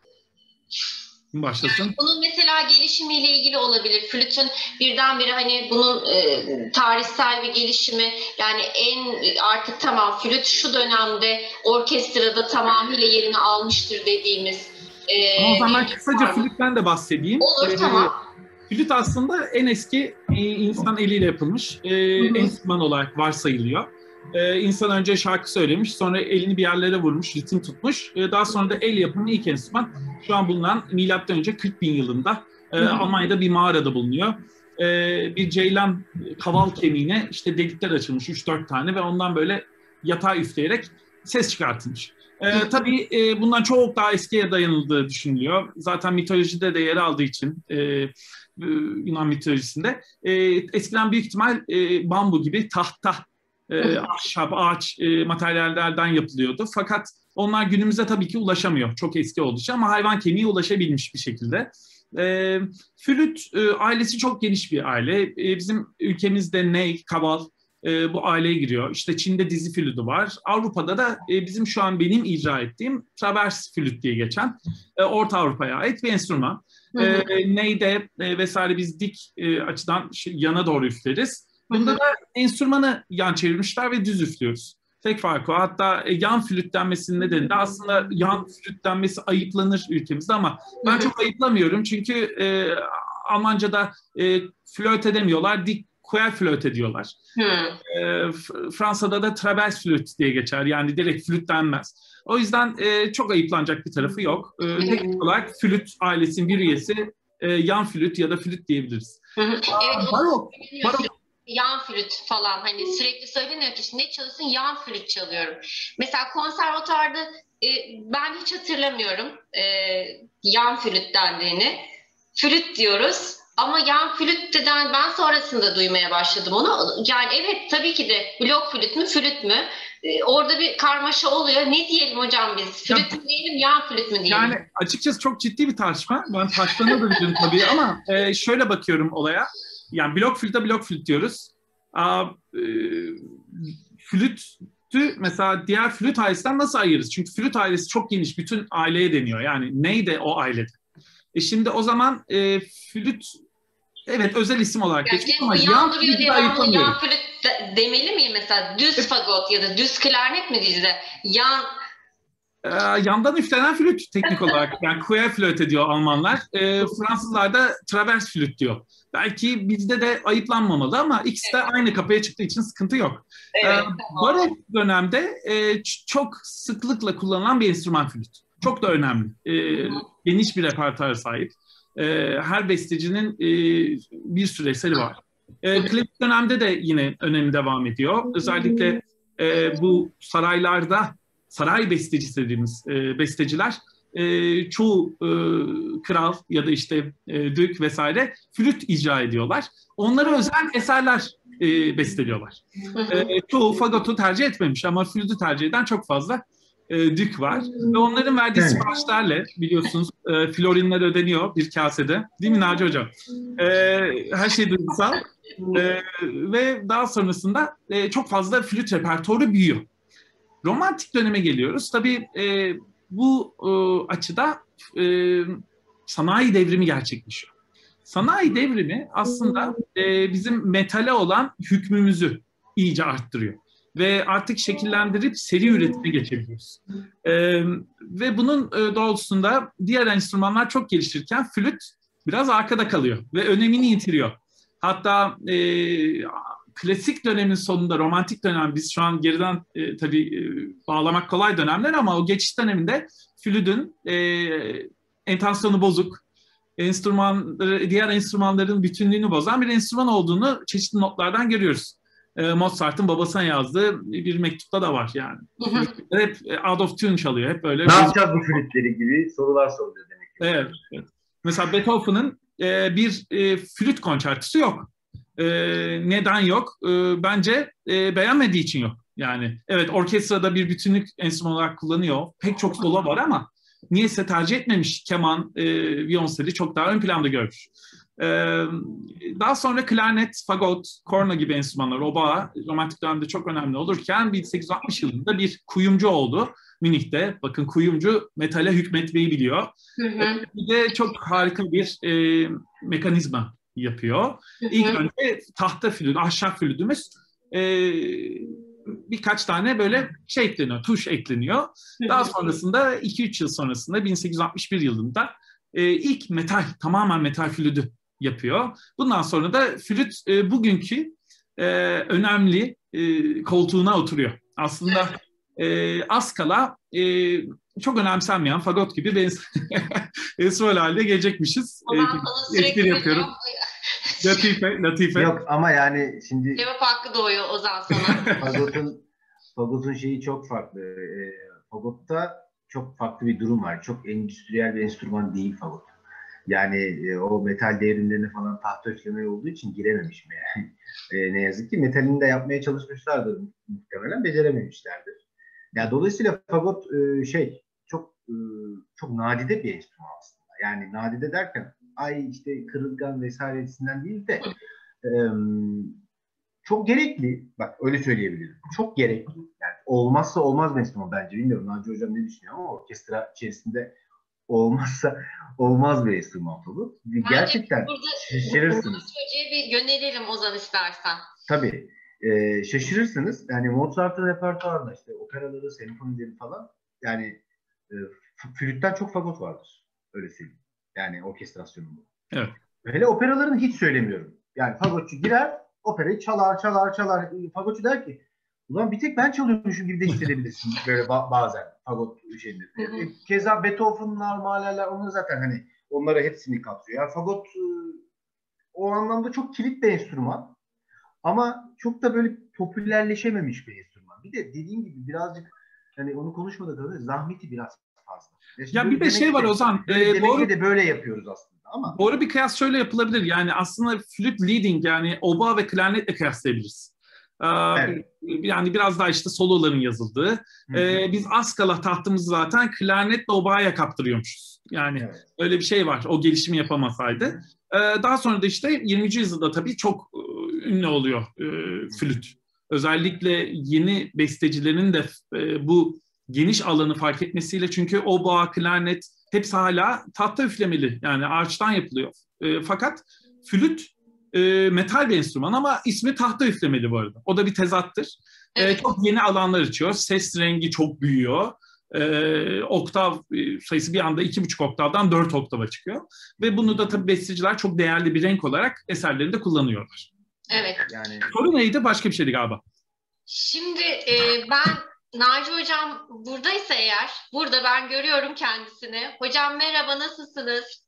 Başlasın. Yani bunun mesela gelişimiyle ilgili olabilir. Flütün birdenbire hani bunun e, tarihsel bir gelişimi yani en artık tamam flüt şu dönemde orkestrada tamamıyla yerini almıştır dediğimiz. E, Ama o zaman kısaca flütten de bahsedeyim. Olur ee, tamam. Flüt aslında en eski e, insan eliyle yapılmış e, enstrüman olarak varsayılıyor. Ee, insan önce şarkı söylemiş, sonra elini bir yerlere vurmuş, ritim tutmuş. Ee, daha sonra da el yapımı ilk enstrüman şu an bulunan milattan önce kırk bin yılında e, Almanya'da bir mağarada bulunuyor. Ee, bir ceylan kaval kemiğine işte delikler açılmış üç dört tane ve ondan böyle yatağa üfleyerek ses çıkartılmış. Ee, tabii e, bundan çok daha eskiye dayanıldığı düşünülüyor. Zaten mitolojide de yer aldığı için e, Yunan mitolojisinde e, eskiden büyük ihtimal e, bambu gibi tahta, e, ahşap, ağaç e, materyallerden yapılıyordu. Fakat onlar günümüze tabii ki ulaşamıyor. Çok eski olduğu için ama hayvan kemiği ulaşabilmiş bir şekilde. E, flüt e, ailesi çok geniş bir aile. E, bizim ülkemizde ney, kaval e, bu aileye giriyor. İşte Çin'de dizi flütü var. Avrupa'da da e, bizim şu an benim icra ettiğim travers flüt diye geçen e, Orta Avrupa'ya ait bir enstrüman. E, neyde e, vesaire biz dik e, açıdan şey, yana doğru üfleriz. Bunda da enstrümanı yan çevirmişler ve düz üflüyoruz. Tek farkı o. Hatta e, yan flüt denmesinin nedeni de aslında yan flüt denmesi ayıplanır ülkemizde ama ben çok ayıplamıyorum çünkü e, Almanca'da e, flöt edemiyorlar, dik quer flöt ediyorlar. E, Fransa'da da travers flüt diye geçer yani direkt flüt denmez. O yüzden e, çok ayıplanacak bir tarafı yok. E, teknik olarak flüt ailesinin bir üyesi e, yan flüt ya da flüt diyebiliriz. Evet, barok, barok. Yan flüt falan hani sürekli söyleniyor ki işte ne çalıyorsun yan flüt çalıyorum. Mesela konservatuarda e, ben hiç hatırlamıyorum e, yan flüt dendiğini. Flüt diyoruz ama yan flüt deden ben sonrasında duymaya başladım onu. Yani evet tabii ki de blok flüt mü flüt mü? E, orada bir karmaşa oluyor. Ne diyelim hocam biz? Flüt mü diyelim yan flüt mü diyelim? Yani açıkçası çok ciddi bir tartışma. Ben tartışmanı tabii ama e, şöyle bakıyorum olaya. Yani blok flüte blok flüt diyoruz. Aa, e, flütü mesela diğer flüt ailesinden nasıl ayırırız? Çünkü flüt ailesi çok geniş. Bütün aileye deniyor. Yani neydi o ailede? E şimdi o zaman e, flüt evet özel isim olarak yani geçiyor ama yan flütü diye ayıplamıyorum. yan flüt de, demeli miyim mesela? Düz evet. Fagot ya da düz klarnet mi diyeceğiz? Yan Ee, yandan üflenen flüt teknik olarak. Yani quer flöt ediyor Almanlar. Ee, Fransızlar da travers flüt diyor. Belki bizde de ayıplanmamalı ama ikisi de evet. aynı kapıya çıktığı için sıkıntı yok. Evet, ee, tamam. Barok dönemde e, çok sıklıkla kullanılan bir enstrüman flüt. Çok da önemli. Ee, geniş bir repertuara sahip. Ee, her bestecinin e, bir sürü eseri var. Ee, klasik dönemde de yine önemi devam ediyor. Özellikle e, bu saraylarda saray bestecisi dediğimiz e, besteciler e, çoğu e, kral ya da işte e, dük vesaire flüt icra ediyorlar. Onlara özel eserler e, besteliyorlar. E, çoğu fagotu tercih etmemiş ama flütü tercih eden çok fazla e, dük var. Ve onların verdiği siparişlerle biliyorsunuz e, florinler ödeniyor bir kasede. Değil mi Naci Hocam? E, her şey duygusal. E, ve daha sonrasında e, çok fazla flüt repertuarı büyüyor. Romantik döneme geliyoruz. Tabii e, bu e, açıda e, sanayi devrimi gerçekleşiyor. Sanayi devrimi aslında e, bizim metale olan hükmümüzü iyice arttırıyor. ve artık şekillendirip seri üretime geçebiliyoruz. Ee, ve bunun e, doğrultusunda diğer enstrümanlar çok gelişirken flüt biraz arkada kalıyor ve önemini yitiriyor. Hatta e, klasik dönemin sonunda, romantik dönem, biz şu an geriden e, tabii e, bağlamak kolay dönemler ama o geçiş döneminde flütün e, entonasyonu bozuk, enstrümanları, diğer enstrümanların bütünlüğünü bozan bir enstrüman olduğunu çeşitli notlardan görüyoruz. E, Mozart'ın babasına yazdığı bir mektupta da var yani. Hep out of tune çalıyor, hep böyle. Ne yapacağız bu flütleri gibi sorular soruluyor demek ki. Evet, evet. Mesela Beethoven'ın e, bir e, flüt konçertosu yok. E, neden yok? E, bence e, beğenmediği için yok. Yani evet, orkestrada bir bütünlük enstrüman olarak kullanıyor. Pek çok solo var ama niyeyse tercih etmemiş. Keman, e, viyonseli çok daha ön planda görmüş. E, daha sonra klarnet, fagot, korna gibi enstrümanlar, oboa romantik dönemde çok önemli olurken bin sekiz yüz altmış yılında bir kuyumcu oldu Münih'te. Bakın, kuyumcu metale hükmetmeyi biliyor. Hı hı. Bir de çok harika bir e, mekanizma yapıyor. Hı hı. İlk önce tahta flüt, ahşap flütümüz e, birkaç tane böyle şey ekleniyor, tuş ekleniyor. Hı hı. Daha sonrasında iki üç yıl sonrasında bin sekiz yüz altmış bir yılında e, ilk metal, tamamen metal flütü yapıyor. Bundan sonra da flüt e, bugünkü e, önemli e, koltuğuna oturuyor. Aslında e, az kala e, çok önemsenmeyen fagot gibi bir enstrüman haline gelecekmişiz. O ben sana sürekli yapıyorum. Latife, latife. Yok ama yani şimdi... Cevap hakkı doğuyor Ozan sana. Fagot'un, Fagot'un şeyi çok farklı. E, Fagot'ta çok farklı bir durum var. Çok endüstriyel bir enstrüman değil fagot. Yani e, o metal devrimlerine falan tahta üfleme olduğu için girememiş mi yani? E, ne yazık ki metalini de yapmaya çalışmışlardır, muhtemelen becerememişlerdir. Yani dolayısıyla fagot e, şey çok e, çok nadide bir enstrüman aslında. Yani nadide derken ay işte kırılgan vesairesinden değil de e, çok gerekli. Bak öyle söyleyebilirim. Çok gerekli. Yani olmazsa olmaz bir enstrüman bence. Bilmiyorum Naci Hocam ne düşünüyor ama orkestra içerisinde olmazsa olmaz bir enstrüman fagot. Gerçekten şaşırırsınız. Hoca'ya bir gönderelim Ozan istersen. Tabii. E, şaşırırsınız. Yani Mozart'ın repertuarında işte operaları, senfonileri falan yani e, flütten çok fagot vardır. Öyle söyleyeyim. Yani orkestrasyonunda. Evet. Hele operalarını hiç söylemiyorum. Yani fagotçu girer, operayı çalar, çalar, çalar. Fagotçu der ki, ulan bir tek ben çalıyormuşum gibi de hissedebilirsin böyle ba- bazen fagot şeyinde. E, keza Beethoven'lar, Mahler'ler, onlar zaten hani onlara hepsini kapsıyor. Yani fagot e, o anlamda çok kilit bir enstrüman. Ama çok da böyle popülerleşememiş bir enstrüman. Bir de dediğim gibi birazcık hani onu konuşmadık ama zahmeti biraz fazla. Ya, ya bir de şey var de, Ozan. E, doğru de böyle yapıyoruz aslında ama. Doğru bir kıyas şöyle yapılabilir. Yani aslında flüt leading, yani oboa ve klarnetle kıyaslayabiliriz. Ee, evet. Yani biraz daha işte soloların yazıldığı. Ee, biz az kala tahtımızı zaten klarnetle oboaya kaptırıyormuşuz. Yani evet. Öyle bir şey var. O gelişimi yapamasaydı. Ee, daha sonra da işte yirminci yüzyılda tabii çok ünlü oluyor e, flüt. Özellikle yeni bestecilerin de e, bu geniş alanı fark etmesiyle, çünkü oboa, klarnet hepsi hala tahta üflemeli. Yani ağaçtan yapılıyor. E, fakat flüt e, metal bir enstrüman ama ismi tahta üflemeli bu arada. O da bir tezattır. Evet. E, çok yeni alanlar açıyor. Ses rengi çok büyüyor. E, oktav sayısı bir anda iki buçuk oktavdan dört oktava çıkıyor. Ve bunu da tabii besteciler çok değerli bir renk olarak eserlerinde kullanıyorlar. Evet. Yani... Soru neydi? Başka bir şeydi galiba. Şimdi e, ben Naci Hocam buradaysa eğer, burada ben görüyorum kendisini. Hocam merhaba, nasılsınız?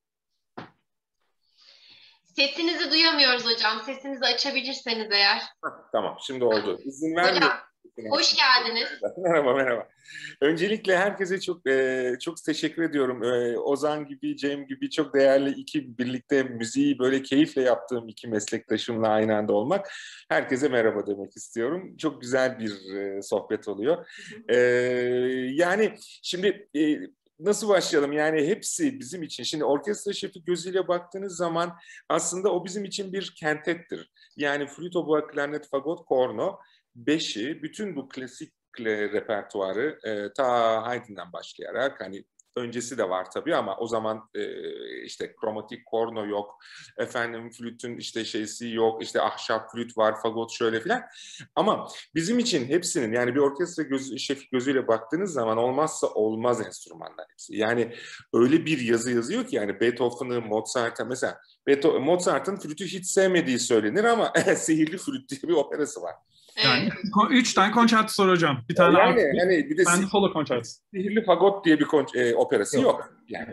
Sesinizi duyamıyoruz hocam. Sesinizi açabilirseniz eğer. Tamam, şimdi oldu. İzin vermiyor. Hocam, hoş geldiniz. Merhaba, merhaba. Öncelikle herkese çok e, çok teşekkür ediyorum. E, Ozan gibi, Cem gibi çok değerli iki, birlikte müziği böyle keyifle yaptığım iki meslektaşımla aynı anda olmak. Herkese merhaba demek istiyorum. Çok güzel bir e, sohbet oluyor. E, yani şimdi... E, Nasıl başlayalım? Yani hepsi bizim için. Şimdi orkestra şefi gözüyle baktığınız zaman aslında o bizim için bir kentettir. Yani flüt, oboa, klarnet, fagot, korno, beşi, bütün bu klasik repertuarı e, ta Haydn'dan başlayarak hani öncesi de var tabii ama o zaman e, işte kromatik korno yok, efendim flütün işte şeysi yok, işte ahşap flüt var, fagot şöyle filan. Ama bizim için hepsinin, yani bir orkestra göz, şefi gözüyle baktığınız zaman olmazsa olmaz enstrümanlar hepsi. Yani öyle bir yazı yazıyor ki, yani Beethoven'ı, Mozart'a, mesela Beethoven, Mozart'ın flütü hiç sevmediği söylenir ama Sihirli Flüt diye bir operası var. Yani Evet. üç tane konçerto soracağım. Bir tane Yani artı bir, hani bir de ben de si- solo konçerto. Sihirli Fagot diye bir kon- e, operası yok. Yok. Yani.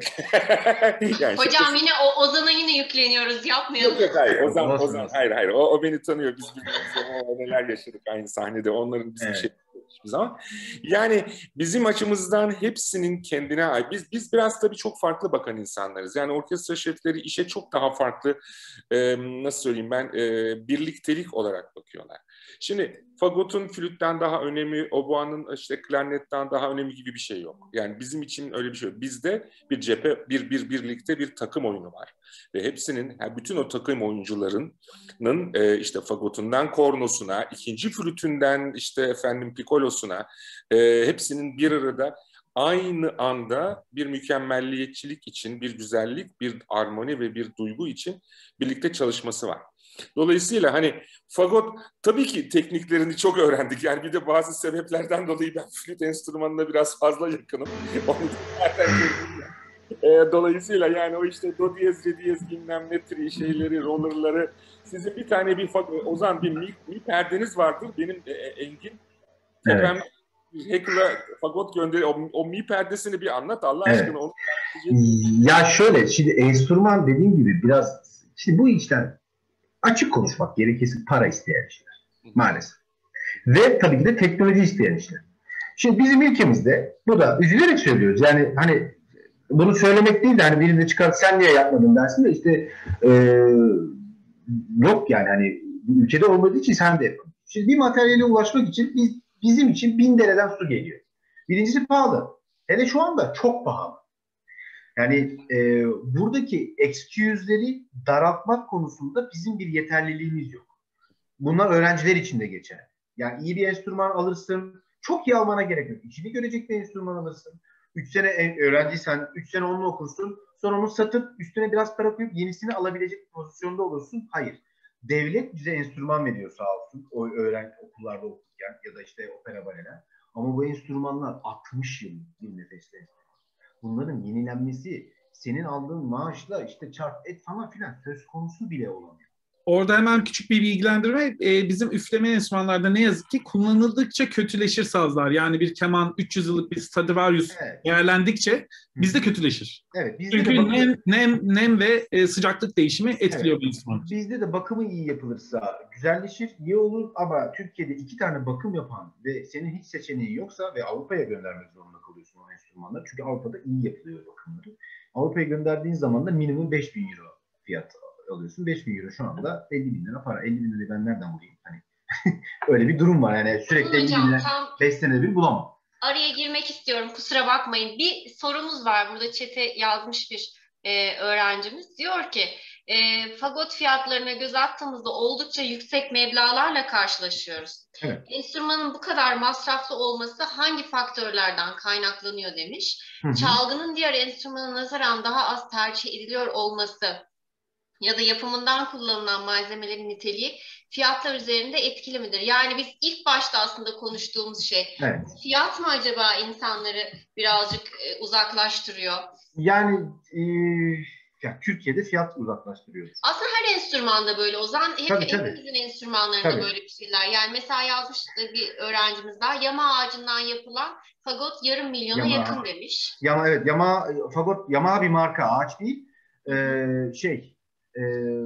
Yani Hocam şimdi- yine o Ozan'a yine yükleniyoruz. Yapmayalım. Yok yok hayır. Ozan, Olsun, Ozan olsun. hayır hayır. O, o beni tanıyor. Biz birbirimize o neler yaşadık aynı sahnede. Onların bizim Evet. şey hiçbir zaman. Yani bizim açımızdan hepsinin kendine ait. Biz biz biraz tabii çok farklı bakan insanlarız. Yani orkestra şefleri işe çok daha farklı, e, nasıl söyleyeyim ben, e, birliktelik olarak bakıyorlar. Şimdi fagotun flütten daha önemi, oboanın işte klarnetten daha önemi gibi bir şey yok. Yani bizim için öyle bir şey yok. Bizde bir cephe, bir bir birlikte bir takım oyunu var. Ve hepsinin, yani bütün o takım oyuncularının e, işte fagotundan kornosuna, ikinci flütünden işte efendim pikolosuna, e, hepsinin bir arada aynı anda bir mükemmelliyetçilik için, bir güzellik, bir armoni ve bir duygu için birlikte çalışması var. Dolayısıyla hani fagot tabii ki tekniklerini çok öğrendik. Yani bir de bazı sebeplerden dolayı ben flüt enstrümanına biraz fazla yakınım. Onu zaten e, dolayısıyla yani o işte do diyez, re diyez, bilmem ne tri şeyleri, rollerları. Sizin bir tane bir Ozan bir mi, mi perdeniz vardır. Benim e, Engin Evet. tepem Hacker'a fagot gönderi. O, o mi perdesini bir anlat Allah Evet. aşkına. Onu Ya şöyle, şimdi enstrüman dediğim gibi biraz, şimdi bu işten açık konuşmak gerekirse para isteyen işler maalesef. Ve tabii ki de teknoloji isteyen işler. Şimdi bizim ülkemizde, bu da üzülerek söylüyoruz. Yani hani bunu söylemek değil de hani birinde çıkar sen niye yapmadın dersin de işte e, yok yani hani ülkede olmadığı için sen de yapın. Şimdi bir materyale ulaşmak için biz, bizim için bin dereden su geliyor. Birincisi pahalı. Hele şu anda çok pahalı. Yani e, buradaki excuse'leri daraltmak konusunda bizim bir yeterliliğimiz yok. Bunlar öğrenciler için de geçerli. Yani iyi bir enstrüman alırsın, çok iyi almana gerek yok. İşini görecek bir enstrüman alırsın. üç sene öğrenciysen üç sene onunla okursun. Sonra onu satıp üstüne biraz para koyup yenisini alabilecek pozisyonda olursun. Hayır. Devlet bize enstrüman veriyor sağ olsun. O öğren okullarda okurken ya da işte opera baleler. Ama bu enstrümanlar altmış yıl bir nefesle. Bunların yenilenmesi senin aldığın maaşla işte çarp et falan filan söz konusu bile olamıyor. Orada hemen küçük bir bilgilendirme. Ee, bizim üfleme enstrümanlarda ne yazık ki kullanıldıkça kötüleşir sazlar. Yani bir keman üç yüz yıllık bir Stradivarius Evet. değerlendikçe bizde kötüleşir. Evet, bizde Çünkü de bakım, nem, nem, nem ve e, sıcaklık değişimi etkiliyor evet, bu enstrümanı. bizde de bakımı iyi yapılırsa güzelleşir, iyi olur ama Türkiye'de iki tane bakım yapan ve senin hiç seçeneği yoksa ve Avrupa'ya göndermek zorunda kalıyorsun o enstrümanları. Çünkü Avrupa'da iyi yapılıyor bakımları. Avrupa'ya gönderdiğin zaman da minimum beş bin euro fiyat alıyorsun. beş bin euro şu anda elli bin lira para. elli bin lirayı ben nereden bulayım? Hani öyle bir durum var yani sürekli elli bin Hocam lira tam beş senede bir bulamam. araya girmek istiyorum. Kusura bakmayın. Bir sorumuz var. Burada chat'e yazmış bir e, öğrencimiz. Diyor ki e, fagot fiyatlarına göz attığımızda oldukça yüksek meblağlarla karşılaşıyoruz. Evet. Enstrümanın bu kadar masraflı olması hangi faktörlerden kaynaklanıyor demiş. Hı hı. Çalgının diğer enstrümana nazaran daha az tercih ediliyor olması ya da yapımından kullanılan malzemelerin niteliği fiyatlar üzerinde etkili midir? Yani biz ilk başta aslında konuştuğumuz şey, Evet. fiyat mı acaba insanları birazcık e, uzaklaştırıyor? Yani e, ya Türkiye'de fiyat uzaklaştırıyor. Aslında her enstrümanda böyle Ozan, hep Tabii, tabii. hepimizin enstrümanlarında Tabii. böyle bir şeyler. Yani mesela yazmış bir öğrencimiz daha, yama ağacından yapılan fagot yarım milyona Yama. yakın demiş. Yama, evet, Yama, fagot, Yamaha bir marka, ağaç değil. Ee, şey, e,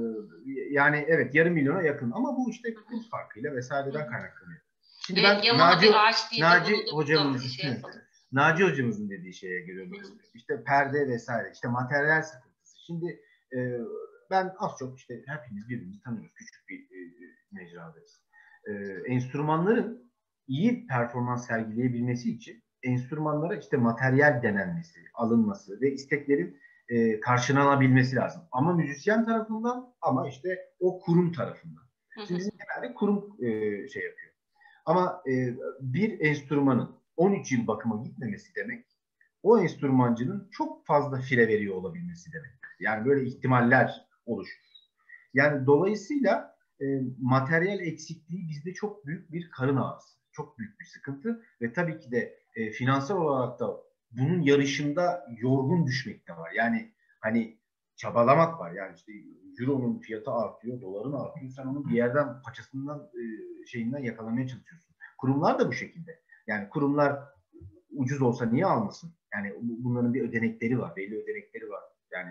yani evet yarım milyona yakın ama bu işte kur farkıyla vesaireden kaynaklanıyor. Şimdi Evet, ben Yamaha Naci, bir ağaç değil de Naci bunu da hocamın, bir şey yapalım. Naci hocamızın dediği şeye giriyorum. İşte perde vesaire, işte materyal sıkıntısı. Şimdi e, ben az çok işte hepimiz birbirimizi tanıyoruz. Küçük bir e, mecradayız. E, enstrümanların iyi performans sergileyebilmesi için enstrümanlara işte materyal denenmesi, alınması ve isteklerin e, karşılanabilmesi lazım. Ama müzisyen tarafından ama işte o kurum tarafından. Şimdi bizim genelde kurum e, şey yapıyor. Ama e, bir enstrümanın on üç yıl bakıma gitmemesi demek o enstrümancının çok fazla fire veriyor olabilmesi demek. Yani böyle ihtimaller oluşur. Yani dolayısıyla e, materyal eksikliği bizde çok büyük bir karın ağrısı. Çok büyük bir sıkıntı ve tabii ki de e, finansal olarak da bunun yarışında yorgun düşmek de var. Yani hani çabalamak var. Yani işte Euro'nun fiyatı artıyor, doların artıyor. Sen onu bir yerden paçasından e, şeyinden yakalamaya çalışıyorsun. Kurumlar da bu şekilde. Yani kurumlar ucuz olsa niye almasın? Yani bunların bir ödenekleri var, belli ödenekleri var. Yani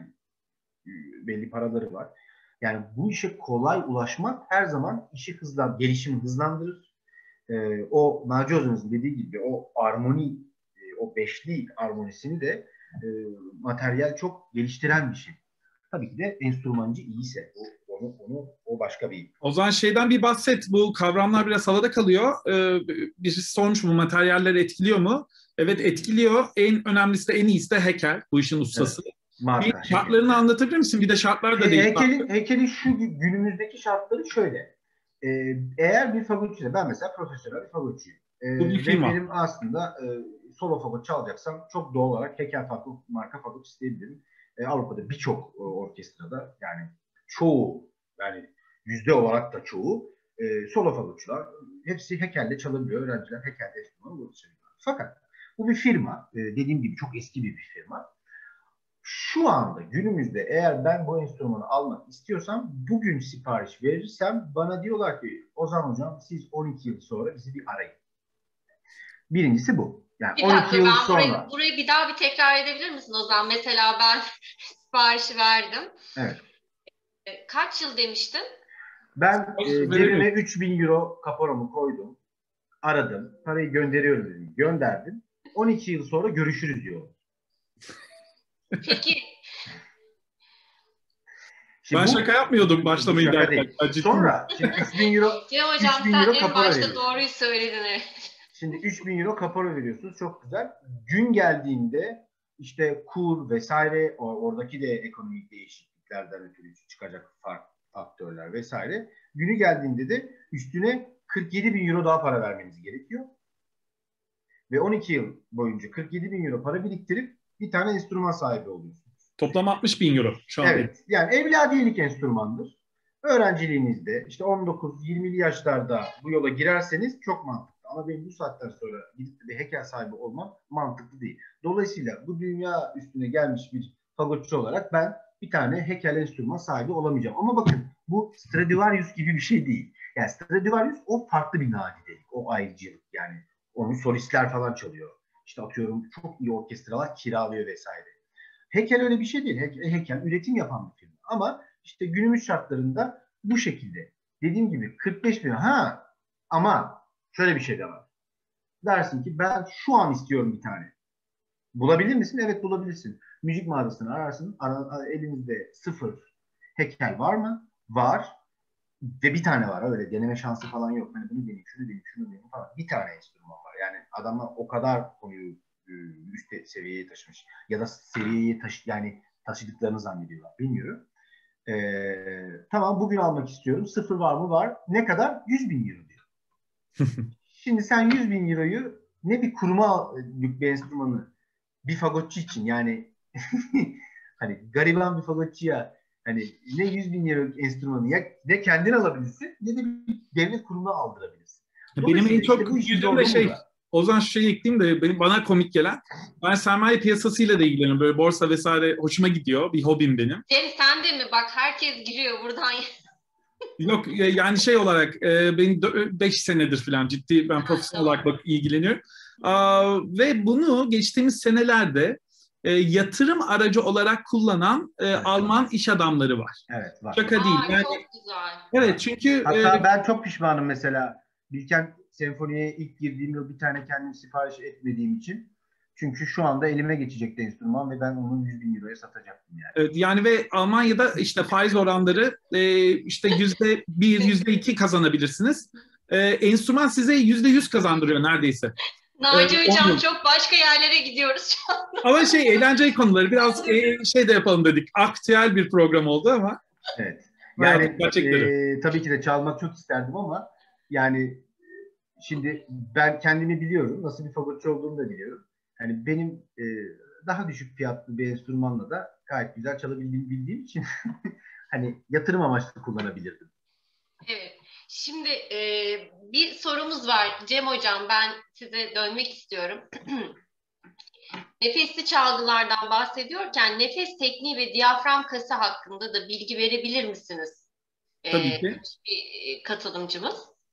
belli paraları var. Yani bu işe kolay ulaşmak her zaman işi hızlan, gelişimi hızlandırır. Ee, o Naci Hoca'nın dediği gibi o armoni, e, o beşli armonisini de e, materyal çok geliştiren bir şey. Tabii ki de enstrümancı iyiyse o, onu, onu, o başka bir... O zaman şeyden bir bahset. Bu kavramlar biraz havada kalıyor. Ee, birisi sormuş bu materyaller etkiliyor mu? Evet etkiliyor. En önemlisi de en iyisi de heykel. Bu işin ustası. Evet. Marka, bir şartlarını heykel. Anlatabilir misin? Bir de şartlar da He, değil. Heykelin, heykelin şu günümüzdeki şartları şöyle. Ee, eğer bir fagotçuysa, ben mesela profesyonel bir fagotçuyum. Ee, Bu bir ve firma. benim aslında e, solo fagot çalacaksam çok doğal olarak heykel fagot, marka fagot isteyebilirim. Ee, Avrupa'da birçok e, orkestrada yani çoğu, yani yüzde olarak da çoğu e, solo fagotçular hepsi hekelle çalabiliyor. Öğrenciler hekelde enstrümanı ulaşabiliyor. Fakat bu bir firma. E, dediğim gibi çok eski bir, bir firma. Şu anda günümüzde eğer ben bu enstrümanı almak istiyorsam bugün sipariş verirsem bana diyorlar ki Ozan hocam siz on iki yıl sonra bizi bir arayın. Birincisi bu. Yani bir on iki dakika yıl ben sonra. burayı, burayı bir daha bir tekrar edebilir misin Ozan? Mesela ben siparişi verdim. Evet. Kaç yıl demiştin? Ben e, cebime üç bin euro kaporamı koydum. Aradım. Parayı gönderiyorum dedim. Gönderdim. on iki yıl sonra görüşürüz diyor. Peki. Şimdi ben bu, şaka yapmıyordum başlamayı derken. Sonra şimdi üç bin euro ya hocam üç bin sen euro en kapora başta veriyorsun. doğruyu söyledin. Şimdi üç bin euro kapora veriyorsunuz. Çok güzel. Gün geldiğinde işte kur vesaire oradaki de ekonomik değişikliklerden ötürü çıkacak farklı faktörler vesaire. Günü geldiğinde de üstüne kırk yedi bin euro daha para vermeniz gerekiyor. Ve on iki yıl boyunca kırk yedi bin euro para biriktirip bir tane enstrüman sahibi oluyorsunuz. Toplam altmış bin euro şu an. Evet. Yani evladiyelik enstrümandır. Öğrenciliğinizde işte on dokuz yirmili yaşlarda bu yola girerseniz çok mantıklı. Ama benim bu saatten sonra gidip bir heykel sahibi olmam mantıklı değil. Dolayısıyla bu dünya üstüne gelmiş bir fagotçu olarak ben bir tane heykel enstrüman sahibi olamayacağım. Ama bakın bu Stradivarius gibi bir şey değil. Yani Stradivarius o farklı bir nadidelik. O ayrıcalık yani. Onu solistler falan çalıyor. İşte atıyorum çok iyi orkestralar kiralıyor vesaire. Heykel öyle bir şey değil. He- heykel üretim yapan bir firma. Ama işte günümüz şartlarında bu şekilde. Dediğim gibi kırk beş bin. Ha ama şöyle bir şey de var. Dersin ki ben şu an istiyorum bir tane. Bulabilir misin? Evet bulabilirsin. Müzik mağazasını ararsın. Ara, elinizde sıfır heykel var mı? Var. Ve bir tane var. Öyle deneme şansı falan yok. Hani bunu deneyim, şunu deneyim, şunu deneyim falan. Bir tane enstrüman var. Yani adamlar o kadar konuyu üst seviyeye taşımış. Ya da seviyeye taşı yani taşıdıklarını zannediyorlar. Bilmiyorum. Ee, tamam bugün almak istiyorum. Sıfır var mı? Var. Ne kadar? yüz bin euro diyor. Şimdi sen yüz bin euroyu ne bir kuruma bir enstrümanı bir fagotçu için yani hani gariban bir fagotçuya hani ne yüz bin euro enstrümanı ya ne kendin alabilirsin ne de bir devlet kurumuna aldırabilirsin. Benim en çok işte yüzümde şey Ozan şu şeyi ekleyeyim de benim, bana komik gelen ben sermaye piyasasıyla da ilgileniyorum. Böyle borsa vesaire hoşuma gidiyor. Bir hobim benim. Sen, sen de mi? Bak herkes giriyor buradan. Yok yani şey olarak benim beş senedir falan ciddi ben profesyonel olarak bak ilgileniyorum. Aa, ve bunu geçtiğimiz senelerde e, yatırım aracı olarak kullanan e, evet. Alman iş adamları var. Evet var. Şaka Aa, değil. Yani, çok güzel. Evet çünkü... Hatta e, ben çok pişmanım mesela. Bilkent Senfoni'ye ilk girdiğim yıl bir tane kendim sipariş etmediğim için. Çünkü şu anda elime geçecekti enstrüman ve ben onu yüz bin euroya satacaktım yani. Evet, yani ve Almanya'da işte faiz oranları e, işte yüzde bir, yüzde iki kazanabilirsiniz. E, enstrüman size yüzde yüz kazandırıyor neredeyse. Naci ee, Hocam çok başka yerlere gidiyoruz şu anda. Ama şey eğlenceli konuları biraz e, şey de yapalım dedik. Aktüel bir program oldu ama. Evet. Yani e, tabii ki de çalmak çok isterdim ama yani şimdi ben kendimi biliyorum. Nasıl bir fagotçu olduğumu da biliyorum. Yani benim e, daha düşük fiyatlı bir enstrümanla da gayet güzel çalabildiğimi bildiğim için hani yatırım amaçlı kullanabilirdim. Evet. Şimdi e, bir sorumuz var. Cem Hocam, ben size dönmek istiyorum. Nefesli çalgılardan bahsediyorken nefes tekniği ve diyafram kası hakkında da bilgi verebilir misiniz? Tabii E, ki. bir katılımcımız.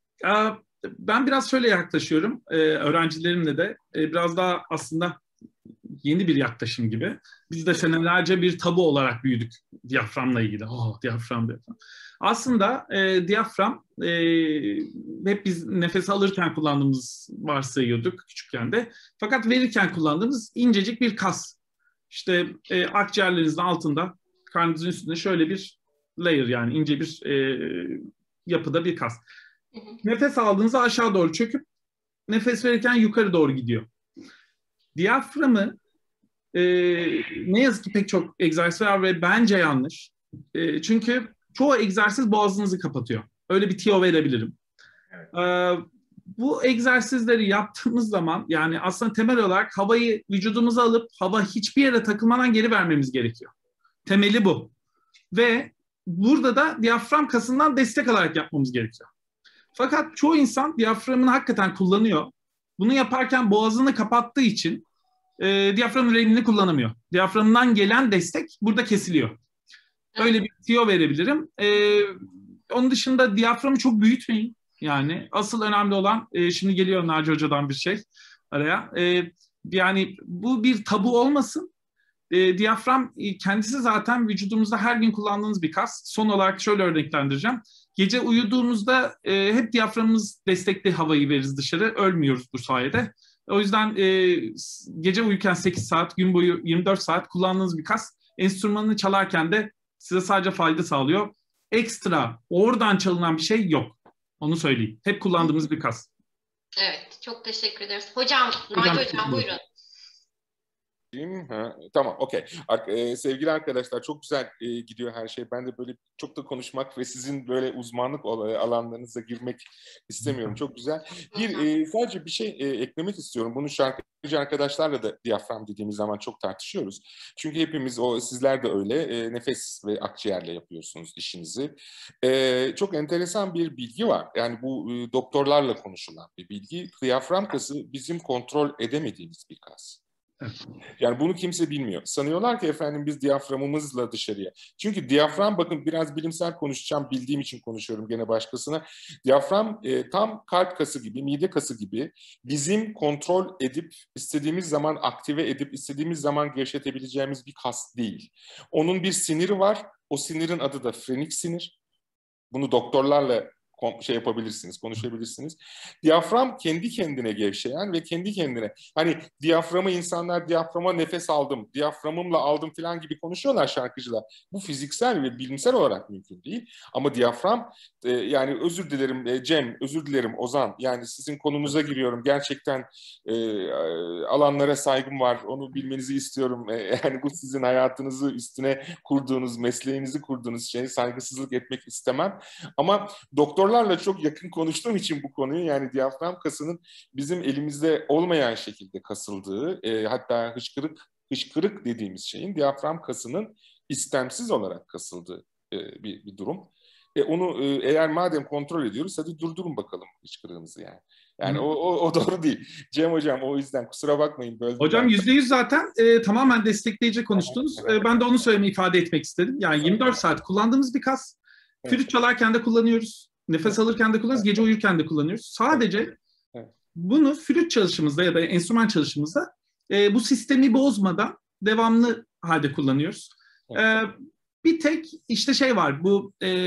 Ben biraz şöyle yaklaşıyorum. Ee, öğrencilerimle de e, biraz daha aslında yeni bir yaklaşım gibi. Biz de senelerce bir tabu olarak büyüdük diyaframla ilgili. Oh, diyafram, diyafram. Aslında e, diyafram e, hep biz nefes alırken kullandığımız varsayıyorduk küçükken de. Fakat verirken kullandığımız incecik bir kas. İşte e, akciğerlerinizin altında, karnınızın üstünde şöyle bir layer, yani ince bir e, yapıda bir kas. Nefes aldığınızda aşağı doğru çöküp nefes verirken yukarı doğru gidiyor. Diyaframı e, ne yazık ki pek çok egzersiz var ve bence yanlış. E, çünkü çoğu egzersiz boğazınızı kapatıyor. Öyle bir tiyo verebilirim. Evet. E, bu egzersizleri yaptığımız zaman, yani aslında temel olarak havayı vücudumuza alıp hava hiçbir yere takılmadan geri vermemiz gerekiyor. Temeli bu. Ve burada da diyafram kasından destek alarak yapmamız gerekiyor. Fakat çoğu insan diyaframını hakikaten kullanıyor. Bunu yaparken boğazını kapattığı için e, diyaframın rengini kullanamıyor. Diyaframından gelen destek burada kesiliyor. Öyle bir tiyo verebilirim. E, onun dışında diyaframı çok büyütmeyin. Yani asıl önemli olan, e, şimdi geliyor Naci Hoca'dan bir şey araya. E, yani bu bir tabu olmasın. E, diyafram e, kendisi zaten vücudumuzda her gün kullandığımız bir kas. Son olarak şöyle örneklendireceğim. Gece uyuduğumuzda e, hep diyaframımız destekli havayı veririz dışarı. Ölmüyoruz bu sayede. O yüzden e, gece uyurken sekiz saat, gün boyu yirmi dört saat kullandığınız bir kas. Enstrümanını çalarken de size sadece fayda sağlıyor. Ekstra oradan çalınan bir şey yok. Onu söyleyeyim. Hep kullandığımız bir kas. Evet, çok teşekkür ederiz. Hocam, Naci Hocam, hocam buyurun. Ha, tamam, okey. Ee, sevgili arkadaşlar, çok güzel e, gidiyor her şey. Ben de böyle çok da konuşmak ve sizin böyle uzmanlık alanlarınıza girmek istemiyorum. Çok güzel. Bir e, sadece bir şey e, eklemek istiyorum. Bunu şarkıcı arkadaşlarla da diyafram dediğimiz zaman çok tartışıyoruz. Çünkü hepimiz, o sizler de öyle, e, nefes ve akciğerle yapıyorsunuz işinizi. E, çok enteresan bir bilgi var. Yani bu e, doktorlarla konuşulan bir bilgi. Diyafram kası bizim kontrol edemediğimiz bir kas. Yani bunu kimse bilmiyor. Sanıyorlar ki efendim biz diyaframımızla dışarıya. Çünkü diyafram, bakın biraz bilimsel konuşacağım, bildiğim için konuşuyorum gene başkasına. Diyafram e, tam kalp kası gibi, mide kası gibi bizim kontrol edip istediğimiz zaman aktive edip istediğimiz zaman gevşetebileceğimiz bir kas değil. Onun bir siniri var. O sinirin adı da frenik sinir. Bunu doktorlarla şey yapabilirsiniz, konuşabilirsiniz. Diyafram kendi kendine gevşeyen ve kendi kendine, hani diyaframı insanlar diyaframa nefes aldım, diyaframımla aldım falan gibi konuşuyorlar şarkıcılar. Bu fiziksel ve bilimsel olarak mümkün değil. Ama diyafram e, yani özür dilerim e, Cem, özür dilerim Ozan, yani sizin konunuza giriyorum. Gerçekten e, alanlara saygım var. Onu bilmenizi istiyorum. E, yani bu sizin hayatınızı üstüne kurduğunuz, mesleğinizi kurduğunuz şeye saygısızlık etmek istemem. Ama doktorlar çok yakın konuştuğum için bu konuyu, yani diyafram kasının bizim elimizde olmayan şekilde kasıldığı, e, hatta hıçkırık hıçkırık dediğimiz şeyin diyafram kasının istemsiz olarak kasıldığı e, bir, bir durum. E, onu e, eğer madem kontrol ediyoruz, hadi durdurun bakalım hıçkırığınızı yani. Yani o, o, o doğru değil. Cem Hocam, o yüzden kusura bakmayın. Böldüm. Hocam yüzde yüz zaten e, tamamen destekleyici konuştunuz. E, ben de onu söylemeyi ifade etmek istedim. Yani yirmi dört saat kullandığımız bir kas. Flüt çalarken de kullanıyoruz. Nefes alırken de kullanıyoruz, gece uyurken de kullanıyoruz. Sadece bunu flüt çalışımızda ya da enstrüman çalışımızda e, bu sistemi bozmadan devamlı halde kullanıyoruz. E, bir tek işte şey var, bu e,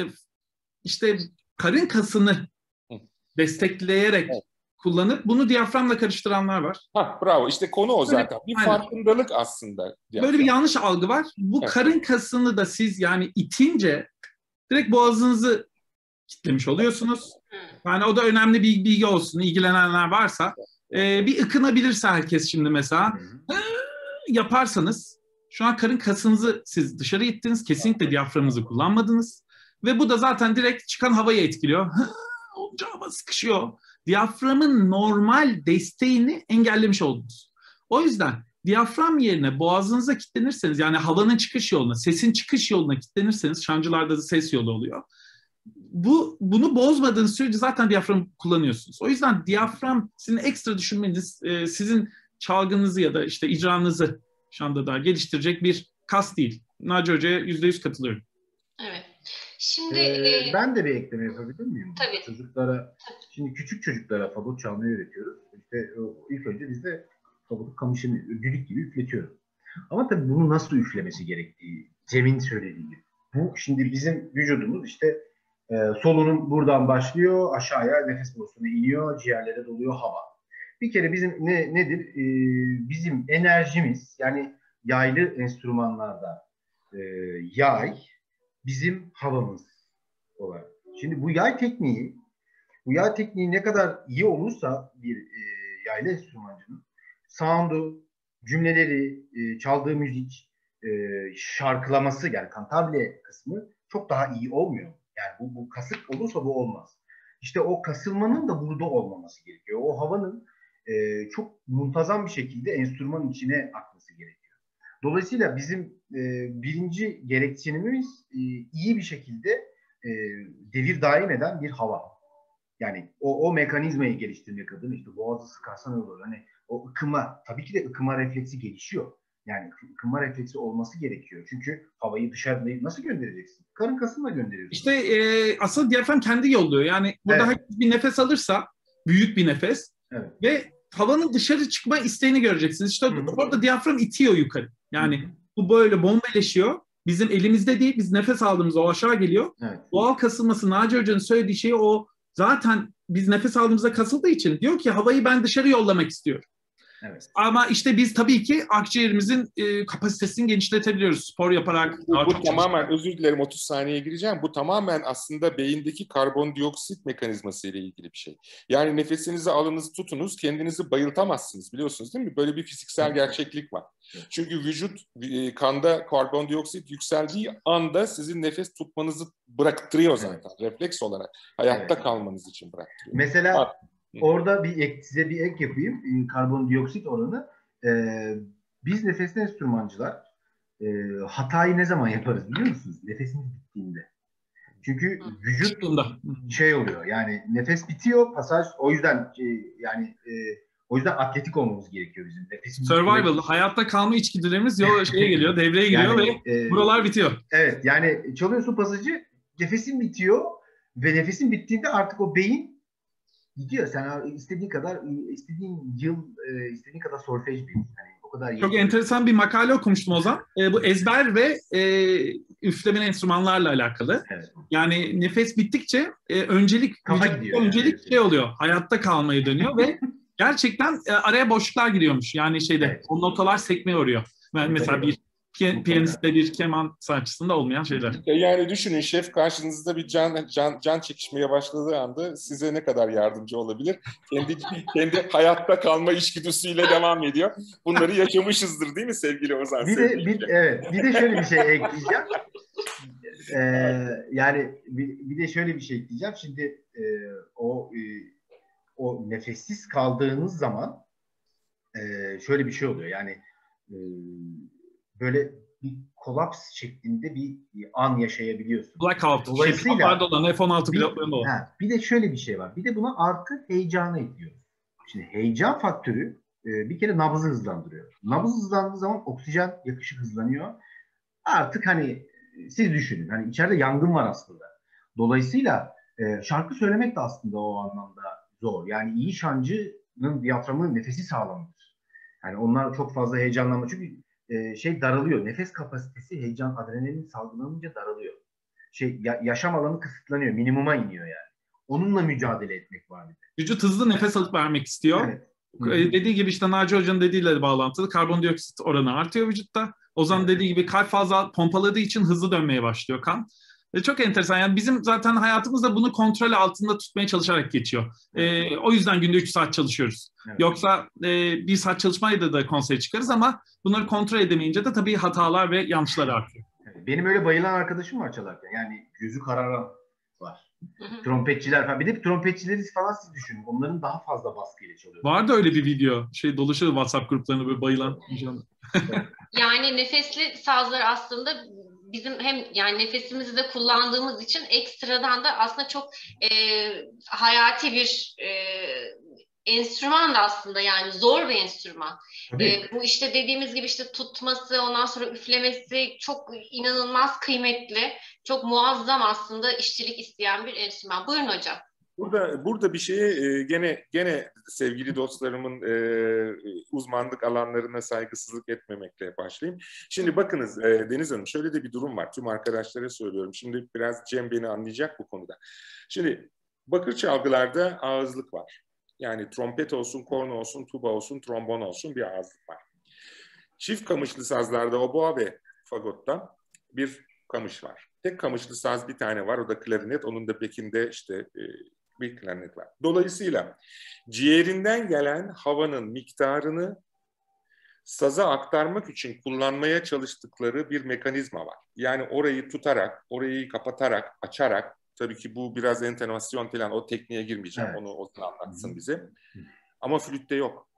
işte karın kasını destekleyerek kullanıp bunu diyaframla karıştıranlar var. Ha, bravo, işte konu o zaten. Bir aynen. Farkındalık aslında. Diyafram. Böyle bir yanlış algı var. Bu evet. Karın kasını da siz yani itince direkt boğazınızı kitlemiş oluyorsunuz. Yani o da önemli bir bilgi olsun. İlgilenenler varsa. Ee, bir ıkınabilirse herkes şimdi mesela yaparsanız şu an karın kasınızı siz dışarı ittiniz. Kesinlikle diyaframınızı kullanmadınız. Ve bu da zaten direkt çıkan havayı etkiliyor. Olunca hava sıkışıyor. Diyaframın normal desteğini engellemiş oldunuz. O yüzden diyafram yerine boğazınıza kilitlenirseniz, yani havanın çıkış yoluna, sesin çıkış yoluna kilitlenirseniz, şancılarda da ses yolu oluyor. Bu, bunu bozmadığınız sürece zaten diyafram kullanıyorsunuz. O yüzden diyafram sizin ekstra düşünmeniz, e, sizin çalgınızı ya da işte icranızı şu anda daha geliştirecek bir kas değil. Naci Hoca'ya yüzde yüz katılıyorum. Evet. Şimdi ee, e... ben de bir ekleme yapabilir miyim? Tabii. Çocuklara, şimdi küçük çocuklara fagot çalmayı öğretiyoruz. İşte ilk önce biz de fagotun kamışını düdük gibi üfletiyoruz. Ama tabii bunu nasıl üflemesi gerektiği, Cem'in söylediği gibi. Bu şimdi bizim vücudumuz işte e, solunum buradan başlıyor, aşağıya nefes borusuna iniyor, ciğerlere doluyor hava. Bir kere bizim ne nedir? E, bizim enerjimiz, yani yaylı enstrümanlarda e, yay bizim havamız olarak. Şimdi bu yay tekniği, bu yay tekniği ne kadar iyi olursa bir e, yaylı enstrümancının sound'u, cümleleri, e, çaldığı müzik, e, şarkılaması, yani kantable kısmı çok daha iyi olmuyor. Yani bu, bu kasık olursa bu olmaz. İşte o kasılmanın da burada olmaması gerekiyor. O havanın e, çok muntazam bir şekilde enstrümanın içine akması gerekiyor. Dolayısıyla bizim e, birinci gereksinimimiz e, iyi bir şekilde e, devir daim eden bir hava. Yani o, o mekanizmayı geliştirmek adına, işte boğazı sıkarsan olur. Hani o ıkıma, tabii ki de ıkıma refleksi gelişiyor. Yani ıkıma refleksi olması gerekiyor. Çünkü havayı dışarıda nasıl göndereceksin? Karın kasınla gönderiyorsun. İşte e, aslında diyafram kendi yolluyor. Yani burada evet. herkes bir nefes alırsa, büyük bir nefes evet. ve havanın dışarı çıkma isteğini göreceksiniz. İşte Hı-hı. orada diyafram itiyor yukarı. Yani Hı-hı. bu böyle bombeleşiyor. Bizim elimizde değil, biz nefes aldığımızda o aşağı geliyor. Evet. Doğal kasılması, Naci Hoca'nın söylediği şey o. Zaten biz nefes aldığımızda kasıldığı için diyor ki havayı ben dışarı yollamak istiyorum. Evet. Ama işte biz tabii ki akciğerimizin e, kapasitesini genişletebiliyoruz spor yaparak. Bu, bu tamamen, özür dilerim otuz saniye gireceğim. Bu tamamen aslında beyindeki karbondioksit mekanizması ile ilgili bir şey. Yani nefesinizi alınız tutunuz, kendinizi bayıltamazsınız, biliyorsunuz değil mi? Böyle bir fiziksel gerçeklik var. Çünkü vücut e, kanda karbondioksit yükseldiği anda sizin nefes tutmanızı bıraktırıyor zaten. Evet. Refleks olarak hayatta evet. kalmanız için bıraktırıyor. Mesela ha. Orada bir ek, size bir ek yapayım. Karbondioksit oranı. Ee, biz nefesli enstrümancılar e, hatayı ne zaman yaparız biliyor musunuz? Nefesimiz bittiğinde. Çünkü vücut şey oluyor. Yani nefes bitiyor, pasaj. O yüzden e, yani e, o yüzden atletik olmamız gerekiyor bizim. Nefesimiz Survival, bitiyor. Hayatta kalma içgüdülerimiz yol şeye geliyor, devreye giriyor yani, ve e, buralar bitiyor. Evet, yani çalıyorsun pasajı, nefesin bitiyor ve nefesin bittiğinde artık o beyin gidiyor. Sen istediğin kadar, istediğin yıl, istediğin kadar solfej bil. Yani o kadar iyi. Çok enteresan bir makale okumuştum Ozan. E, bu ezber ve e, üflemeli enstrümanlarla alakalı. Evet. Yani nefes bittikçe e, öncelik gidiyor, öncelik yani. şey oluyor. Hayatta kalmaya dönüyor ve gerçekten e, araya boşluklar giriyormuş. Yani şeyde evet. o notalar sekmeye uğruyor. Yani mesela bir piyanistte bir keman sanatçısında olmayan şeyler. Yani düşünün, şef karşınızda bir can can can çekişmeye başladığı anda size ne kadar yardımcı olabilir? Kendi kendi hayatta kalma içgüdüsüyle devam ediyor. Bunları yaşamışızdır değil mi sevgili Ozan? Bir de bir, evet, bir de şöyle bir şey ekleyeceğim. Ee, yani bir, bir de şöyle bir şey ekleyeceğim. Şimdi e, o e, o nefessiz kaldığınız zaman e, şöyle bir şey oluyor. Yani e, böyle bir kolaps şeklinde bir, bir an yaşayabiliyorsun. Blackout. Dolayısıyla olan F on altı pilotlarında o. Bir de şöyle bir şey var. Bir de buna artı heyecanı ekliyoruz. Şimdi heyecan faktörü e, bir kere nabzı hızlandırıyor. Nabız hızlandığı zaman oksijen yakışı hızlanıyor. Artık hani siz düşünün. Hani içeride yangın var aslında. Dolayısıyla e, şarkı söylemek de aslında o anlamda zor. Yani iyi şancının diyaframı nefesi sağlamdır. Yani onlar çok fazla heyecanlanma. Çünkü e, şey daralıyor. Nefes kapasitesi heyecan, adrenalin salgılanınca daralıyor. Şey ya, yaşam alanı kısıtlanıyor. Minimuma iniyor yani. Onunla mücadele etmek var bir de. Vücut hızlı nefes alıp vermek istiyor. Evet. Hı-hı. Dediği gibi işte Naci Hoca'nın dediğiyle de bağlantılı. Karbondioksit oranı artıyor vücutta. Ozan evet. dediği gibi kalp fazla pompaladığı için hızlı dönmeye başlıyor kan. E, çok enteresan. Yani bizim zaten hayatımızda bunu kontrol altında tutmaya çalışarak geçiyor. Evet. E, o yüzden günde üç saat çalışıyoruz. Evet. Yoksa e, bir saat çalışmayla da konsere çıkarız ama bunları kontrol edemeyince de tabii hatalar ve yanlışlar artıyor. Benim öyle bayılan arkadaşım var çalarken. Yani gözü kararan var. Trompetçiler falan. Bir de trompetçileri falan siz düşünün. Onların daha fazla baskıyla çalıyor. Vardı öyle bir video. Şey dolaşıyor WhatsApp gruplarına böyle bayılan. Yani nefesli sazlar aslında bizim hem yani nefesimizi de kullandığımız için ekstradan da aslında çok e, hayati bir e, enstrüman da aslında, yani zor bir enstrüman. E, bu işte dediğimiz gibi işte tutması, ondan sonra üflemesi çok inanılmaz kıymetli, çok muazzam aslında işçilik isteyen bir enstrüman. Buyurun hocam. Burada burada bir şeye gene gene sevgili dostlarımın e, uzmanlık alanlarına saygısızlık etmemekle başlayayım. Şimdi bakınız e, Deniz Hanım, şöyle de bir durum var. Tüm arkadaşlara söylüyorum. Şimdi biraz Cem beni anlayacak bu konuda. Şimdi bakır çalgılarda ağızlık var. Yani trompet olsun, korna olsun, tuba olsun, trombon olsun bir ağızlık var. Çift kamışlı sazlarda oboa ve fagotta bir kamış var. Tek kamışlı saz bir tane var. O da klarinet. Onun da bekinde işte e, bir klarnet var. Dolayısıyla ciğerinden gelen havanın miktarını saza aktarmak için kullanmaya çalıştıkları bir mekanizma var. Yani orayı tutarak, orayı kapatarak, açarak, tabii ki bu biraz entonasyon falan, o tekniğe girmeyeceğim. Evet. Onu Ozan anlatsın bize. Ama flütte yok.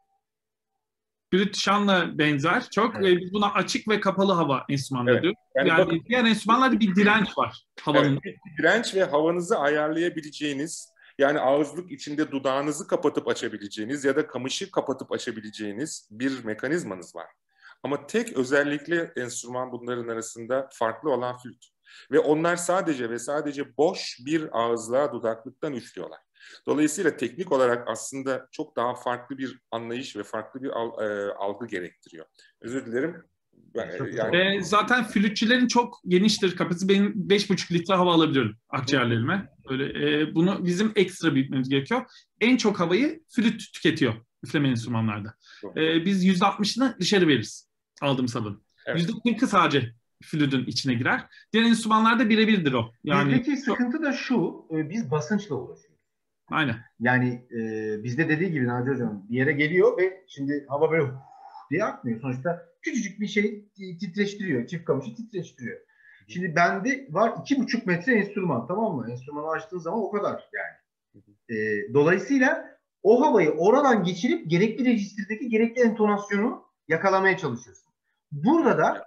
Flüt şanla benzer çok. Evet. Biz buna açık ve kapalı hava enstrümanları evet. diyoruz. Yani, yani bakın, diğer enstrümanlarda bir direnç var havanın. Evet, bir direnç ve havanızı ayarlayabileceğiniz, yani ağızlık içinde dudağınızı kapatıp açabileceğiniz ya da kamışı kapatıp açabileceğiniz bir mekanizmanız var. Ama tek özellikle enstrüman bunların arasında farklı olan flüt. Ve onlar sadece ve sadece boş bir ağızlığa dudaklıktan üflüyorlar. Dolayısıyla teknik olarak aslında çok daha farklı bir anlayış ve farklı bir al, e, algı gerektiriyor. Özür dilerim. Yani... E, zaten flütçilerin çok geniştir kapasitesi. Benim beş buçuk litre hava alabiliyorum akciğerlerime. Öyle, e, bunu bizim ekstra büyütmemiz gerekiyor. En çok havayı flüt tüketiyor üfleme enstrümanlarda. E, biz yüzde altmışını dışarı veririz aldığımız havanın. Evet. yüzde kırkı sadece flütün içine girer. Diğer enstrümanlarda birebirdir o. Yani bizdeki sıkıntı da şu, biz basınçla uğraşıyoruz. Aynen. Yani e, bizde dediği gibi Naci Hocam bir yere geliyor ve şimdi hava böyle diye akmıyor. Sonuçta küçücük bir şey titreştiriyor. Çift kamışı titreştiriyor. Şimdi bende var iki buçuk metre enstrüman, tamam mı? Enstrümanı açtığın zaman o kadar yani. E, dolayısıyla o havayı oradan geçirip gerekli registrdeki gerekli entonasyonu yakalamaya çalışıyorsun. Burada da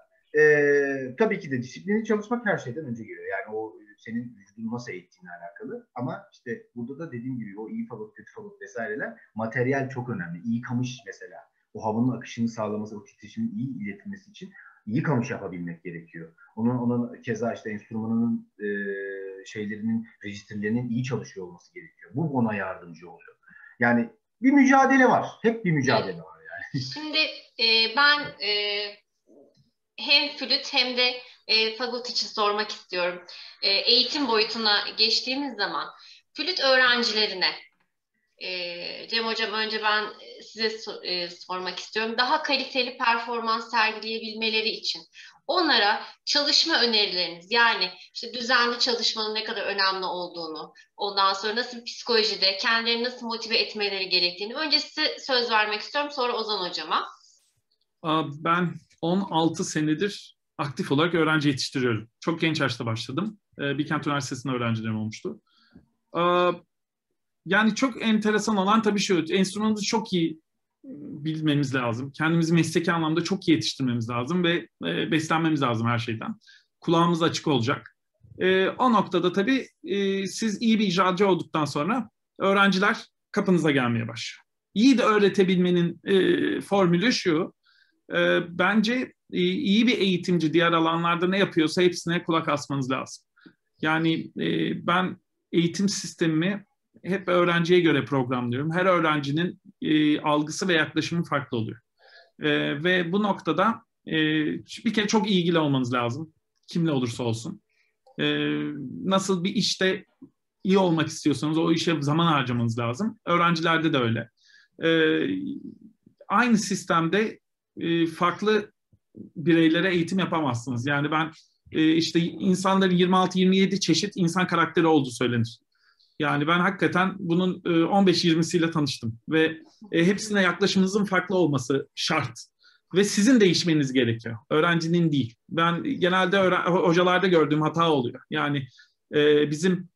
e, tabii ki de disiplinli çalışmak her şeyden önce geliyor. Yani o senin vücudunu nasıl eğittiğinle alakalı. Ama işte burada da dediğim gibi o iyi fagot, kötü fagot vesaireler, materyal çok önemli. İyi kamış mesela. O havanın akışını sağlaması, o titreşimin iyi iletilmesi için iyi kamış yapabilmek gerekiyor. Onun, onun keza işte enstrümanının e, şeylerinin, registerlerinin iyi çalışıyor olması gerekiyor. Bu ona yardımcı oluyor. Yani bir mücadele var. Hep bir mücadele var yani. Şimdi e, ben e, hem flüt hem de e, fagot için sormak istiyorum. E, eğitim boyutuna geçtiğimiz zaman flüt öğrencilerine, e, Cem Hocam önce ben size so, e, sormak istiyorum. Daha kaliteli performans sergileyebilmeleri için onlara çalışma önerileriniz, yani işte düzenli çalışmanın ne kadar önemli olduğunu, ondan sonra nasıl bir psikolojide kendilerini nasıl motive etmeleri gerektiğini, önce size söz vermek istiyorum, sonra Ozan Hocama. Ben on altı senedir aktif olarak öğrenci yetiştiriyorum. Çok genç yaşta başladım. Bilkent Üniversitesi'nde öğrencilerim olmuştu. Yani çok enteresan olan tabii şu, enstrümanımızı çok iyi bilmemiz lazım. Kendimizi mesleki anlamda çok iyi yetiştirmemiz lazım ve beslenmemiz lazım her şeyden. Kulağımız açık olacak. O noktada tabii siz iyi bir icracı olduktan sonra öğrenciler kapınıza gelmeye başlıyor. İyi de öğretebilmenin formülü şu, bence iyi bir eğitimci diğer alanlarda ne yapıyorsa hepsine kulak asmanız lazım. Yani ben eğitim sistemimi hep öğrenciye göre programlıyorum. Her öğrencinin e, algısı ve yaklaşımı farklı oluyor. E, ve bu noktada e, bir kere çok ilgili olmanız lazım. Kimle olursa olsun. E, nasıl bir işte iyi olmak istiyorsanız o işe zaman harcamanız lazım. Öğrencilerde de öyle. E, aynı sistemde e, farklı bireylere eğitim yapamazsınız. Yani ben e, işte insanların yirmi altı yirmi yedi çeşit insan karakteri olduğu söylenir. Yani ben hakikaten bunun on beş yirmisiyle tanıştım ve hepsine yaklaşımınızın farklı olması şart ve sizin değişmeniz gerekiyor. Öğrencinin değil. Ben genelde öğren- hocalarda gördüğüm hata oluyor. Yani bizim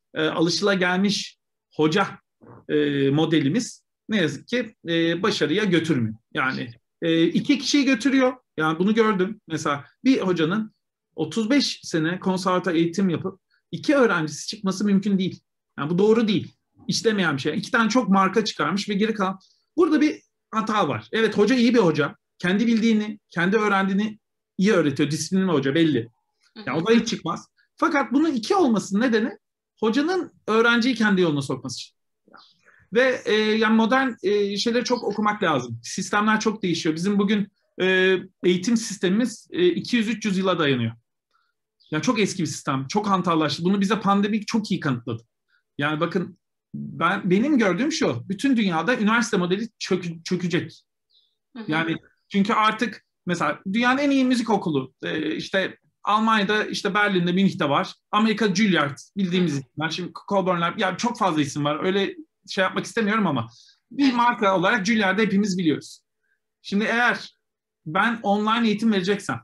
e, alışılagelmiş hoca e, modelimiz ne yazık ki e, başarıya götürmüyor. Yani e, iki kişiyi götürüyor. Yani bunu gördüm. Mesela bir hocanın otuz beş sene konservatuar eğitim yapıp iki öğrencisi çıkması mümkün değil. Yani bu doğru değil. İşlemeyen bir şey. İki tane çok marka çıkarmış ve geri kalan. Burada bir hata var. Evet, hoca iyi bir hoca. Kendi bildiğini, kendi öğrendiğini iyi öğretiyor. Disiplinli hoca belli. Yani o da hiç çıkmaz. Fakat bunun iki olmasının nedeni hocanın öğrenciyi kendi yoluna sokması için. Ve e, yani modern e, şeyleri çok okumak lazım. Sistemler çok değişiyor. Bizim bugün e, eğitim sistemimiz e, iki yüz üç yüz yıla dayanıyor. Yani çok eski bir sistem. Çok hantallaştı. Bunu bize pandemik çok iyi kanıtladı. Yani bakın ben benim gördüğüm şu. Bütün dünyada üniversite modeli çök, çökecek. Yani çünkü artık mesela dünyanın en iyi müzik okulu e, işte Almanya'da, işte Berlin'de, Münih'te var. Amerika Juilliard bildiğimiz isimler. Şimdi Colburn'lar, yani çok fazla isim var. Öyle şey yapmak istemiyorum ama bir marka olarak Juilliard'ı hepimiz biliyoruz. Şimdi eğer ben online eğitim vereceksem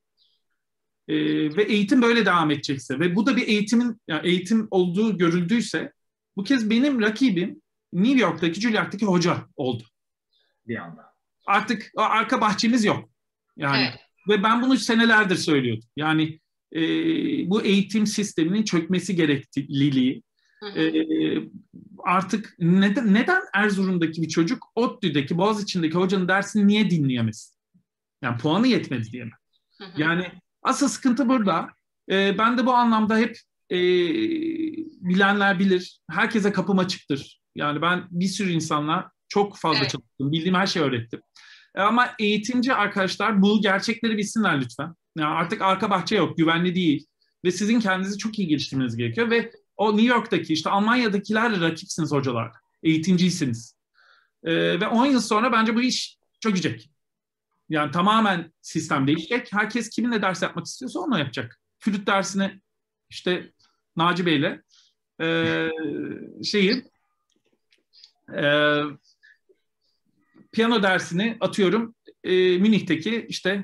e, ve eğitim böyle devam edecekse ve bu da bir eğitimin yani eğitim olduğu görüldüyse bu kez benim rakibim New York'taki Juilliard'daki hoca oldu. Bir anda. Artık arka bahçemiz yok. Yani evet. Ve ben bunu senelerdir söylüyordum. Yani e, bu eğitim sisteminin çökmesi gerekliliği. E, artık neden, neden Erzurum'daki bir çocuk ODTÜ'deki, Boğaziçi'ndeki hocanın dersini niye dinleyemesin? Yani puanı yetmedi diye mi? Yani asıl sıkıntı burada. E, ben de bu anlamda hep e, bilenler bilir. Herkese kapım açıktır. Yani ben bir sürü insanla çok fazla evet. çalıştım. Bildiğim her şeyi öğrettim. Ama eğitimci arkadaşlar bu gerçekleri bilsinler lütfen. Yani artık arka bahçe yok, güvenli değil. Ve sizin kendinizi çok iyi geliştirmeniz gerekiyor. Ve o New York'taki, işte Almanya'dakilerle rakipsiniz hocalar. Eğitimciysiniz. Ee, ve on yıl sonra bence bu iş çökecek. Yani tamamen sistem değişecek. Herkes kiminle ders yapmak istiyorsa onu yapacak. Flüt dersini işte Naci Bey'le e, şeyi e, piyano dersini atıyorum e, Münih'teki işte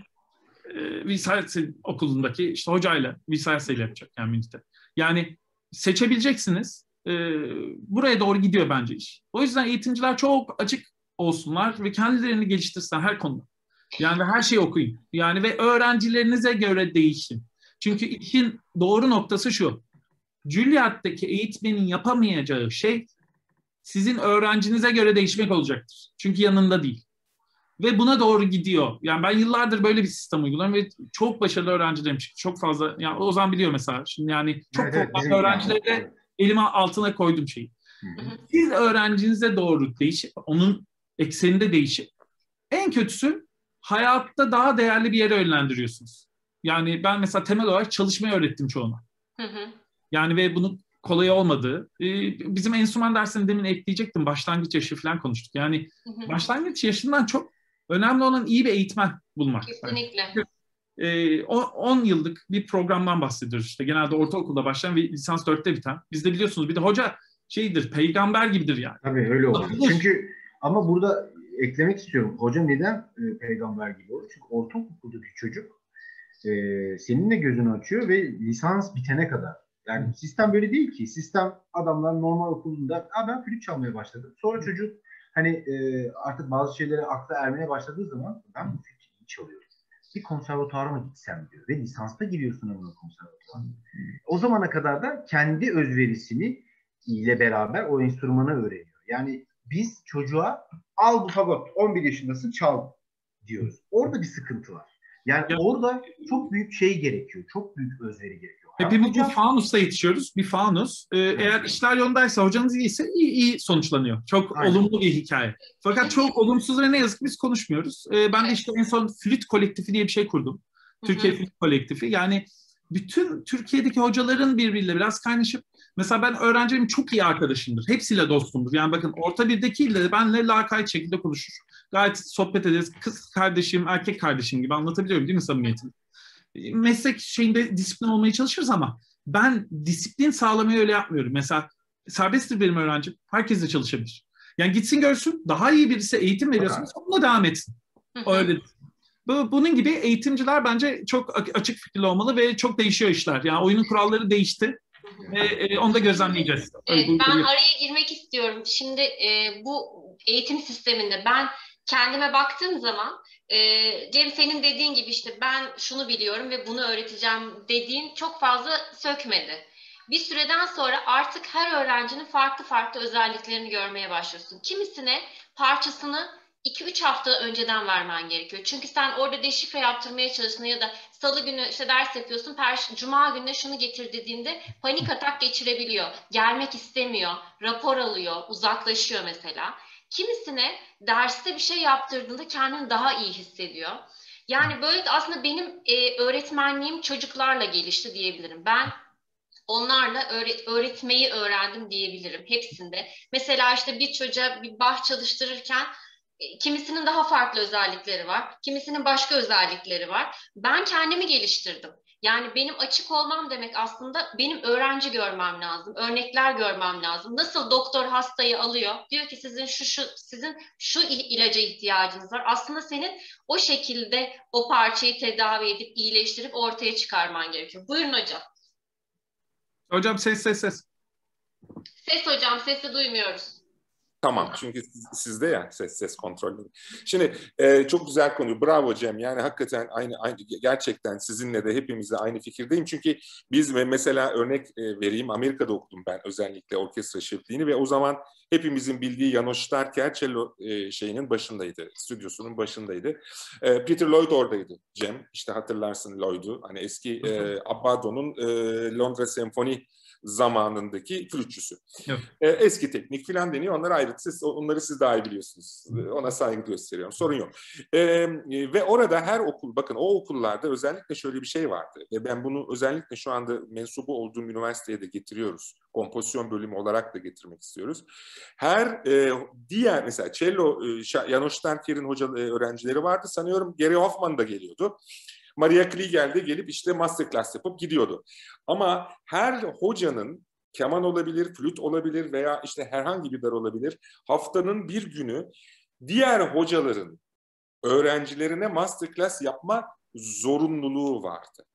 e, Wiesel okulundaki işte hocayla Wiesel ile yapacak yani Münih'te. Yani seçebileceksiniz. E, buraya doğru gidiyor bence iş. O yüzden eğitimciler çok açık olsunlar ve kendilerini geliştirsinler her konuda. Yani her şeyi okuyun. Yani ve öğrencilerinize göre değişin. Çünkü işin doğru noktası şu. Juilliard'daki eğitmenin yapamayacağı şey sizin öğrencinize göre değişmek olacaktır. Çünkü yanında değil. Ve buna doğru gidiyor. Yani ben yıllardır böyle bir sistem uyguluyorum ve çok başarılı öğrencilerim çıktı. Çok fazla, yani Ozan biliyor mesela. Şimdi yani çok evet, evet, öğrencilere yani. Elime altına koydum şeyi. Hı hı. Siz öğrencinize doğru değişip, onun ekseninde değişip, en kötüsü hayatta daha değerli bir yere yönlendiriyorsunuz. Yani ben mesela temel olarak çalışmayı öğrettim çoğuna. Hı hı. Yani ve bunu kolay olmadığı. Bizim enstrüman dersini demin ekleyecektim. Başlangıç yaşı falan konuştuk. Yani hı hı. başlangıç yaşından çok önemli olan iyi bir eğitmen bulmak. Kesinlikle. Yani, on yıllık bir programdan bahsediyoruz işte. Genelde ortaokulda başlayan ve lisans dörtte biten. Bizde biliyorsunuz bir de hoca şeydir, peygamber gibidir yani. Tabii öyle olur. Çünkü ama burada eklemek istiyorum. Hoca neden e, peygamber gibi olur? Çünkü ortaokuldaki çocuk e, seninle gözünü açıyor ve lisans bitene kadar. Yani Hı. sistem böyle değil ki. Sistem adamlar normal okulunda Aa, ben flüt çalmaya başladım. Sonra çocuk hani e, artık bazı şeylere akla ermeye başladığı zaman ben bu flütü iyi çalıyorum. Bir konservatuara mı gitsem diyor. Ve lisansta giriyorsun ama konservatuara. O zamana kadar da kendi özverisini ile beraber o enstrümanı öğreniyor. Yani biz çocuğa al bu fagot on bir yaşındasın çal diyoruz. Orada bir sıkıntı var. Yani ya, orada çok büyük şey gerekiyor. Çok büyük özveri gerekiyor. Hepimiz hocam, bu fanusta yetişiyoruz. Bir fanus. Ee, eğer işler yolundaysa, hocanız iyiyse iyi, iyi sonuçlanıyor. Çok aynen. Olumlu bir hikaye. Fakat çok olumsuzları ne yazık ki biz konuşmuyoruz. Ee, ben de işte en son Flüt Kolektifi diye bir şey kurdum. Türkiye Flüt Kolektifi. Yani bütün Türkiye'deki hocaların birbiriyle biraz kaynaşıp, mesela ben öğrencilerim çok iyi arkadaşımdır. Hepsiyle dostumdur. Yani bakın orta birdekiyle de benle lakayt şekilde konuşur. Gayet sohbet ederiz. Kız kardeşim, erkek kardeşim gibi anlatabiliyorum değil mi samimiyetini? Meslek şeyinde disiplin olmaya çalışırız ama ben disiplin sağlamayı öyle yapmıyorum. Mesela serbesttir benim öğrencim. Herkesle çalışabilir. Yani gitsin görsün. Daha iyi birisi eğitim veriyorsunuz. Onunla devam etsin. Öyle. Bu, bunun gibi eğitimciler bence çok açık fikirli olmalı ve çok değişiyor işler. Yani oyunun kuralları değişti. Ve e, onu da gözlemleyeceğiz. Evet, ben araya girmek istiyorum. Şimdi e, bu eğitim sisteminde ben kendime baktığım zaman e, Cem senin dediğin gibi işte ben şunu biliyorum ve bunu öğreteceğim dediğin çok fazla sökmedi. Bir süreden sonra artık her öğrencinin farklı farklı özelliklerini görmeye başlıyorsun. Kimisine parçasını iki üç hafta önceden vermen gerekiyor. Çünkü sen orada deşifre yaptırmaya çalıştığında ya da salı günü işte ders yapıyorsun, perş- cuma gününe şunu getir dediğinde panik atak geçirebiliyor. Gelmek istemiyor, rapor alıyor, uzaklaşıyor mesela. Kimisine derste bir şey yaptırdığında kendini daha iyi hissediyor. Yani böyle aslında benim e, öğretmenliğim çocuklarla gelişti diyebilirim. Ben onlarla öğret öğretmeyi öğrendim diyebilirim hepsinde. Mesela işte bir çocuğa bir bah çalıştırırken kimisinin daha farklı özellikleri var, kimisinin başka özellikleri var. Ben kendimi geliştirdim. Yani benim açık olmam demek aslında benim öğrenci görmem lazım, örnekler görmem lazım. Nasıl doktor hastayı alıyor, diyor ki sizin şu şu sizin şu ilaca ihtiyacınız var. Aslında senin o şekilde o parçayı tedavi edip iyileştirip ortaya çıkarman gerekiyor. Buyurun hocam. Hocam ses ses ses. Ses hocam, sesi duymuyoruz. Tamam, çünkü siz, sizde ya ses ses kontrolleri. Şimdi e, çok güzel konu. Bravo Cem. Yani hakikaten aynı, aynı gerçekten sizinle de hepimizle aynı fikirdeyim. Çünkü biz mesela örnek e, vereyim, Amerika'da okudum ben özellikle orkestra şefliğini ve o zaman hepimizin bildiği Janos Starker cello e, şeyinin başındaydı, stüdyosunun başındaydı. E, Peter Lloyd oradaydı Cem. İşte hatırlarsın Lloyd'u. Hani eski e, Abbado'nun e, Londra Senfoni zamanındaki flütçüsü. Evet. E, eski teknik filan deniyor. Onlar ayrı. Siz, onları siz daha iyi biliyorsunuz. Ona saygı gösteriyorum. Sorun yok. E, ve orada her okul, bakın o okullarda özellikle şöyle bir şey vardı. Ve ben bunu özellikle şu anda mensubu olduğum üniversiteye de getiriyoruz. Kompozisyon bölümü olarak da getirmek istiyoruz. Her e, diğer mesela cello, e, Janos Starker'in hoca e, öğrencileri vardı. Sanıyorum Gary Hoffman da geliyordu. Maria Kliegel de gelip işte masterclass yapıp gidiyordu. Ama her hocanın keman olabilir, flüt olabilir veya işte herhangi bir dar olabilir. Haftanın bir günü diğer hocaların öğrencilerine masterclass yapma zorunluluğu vardı.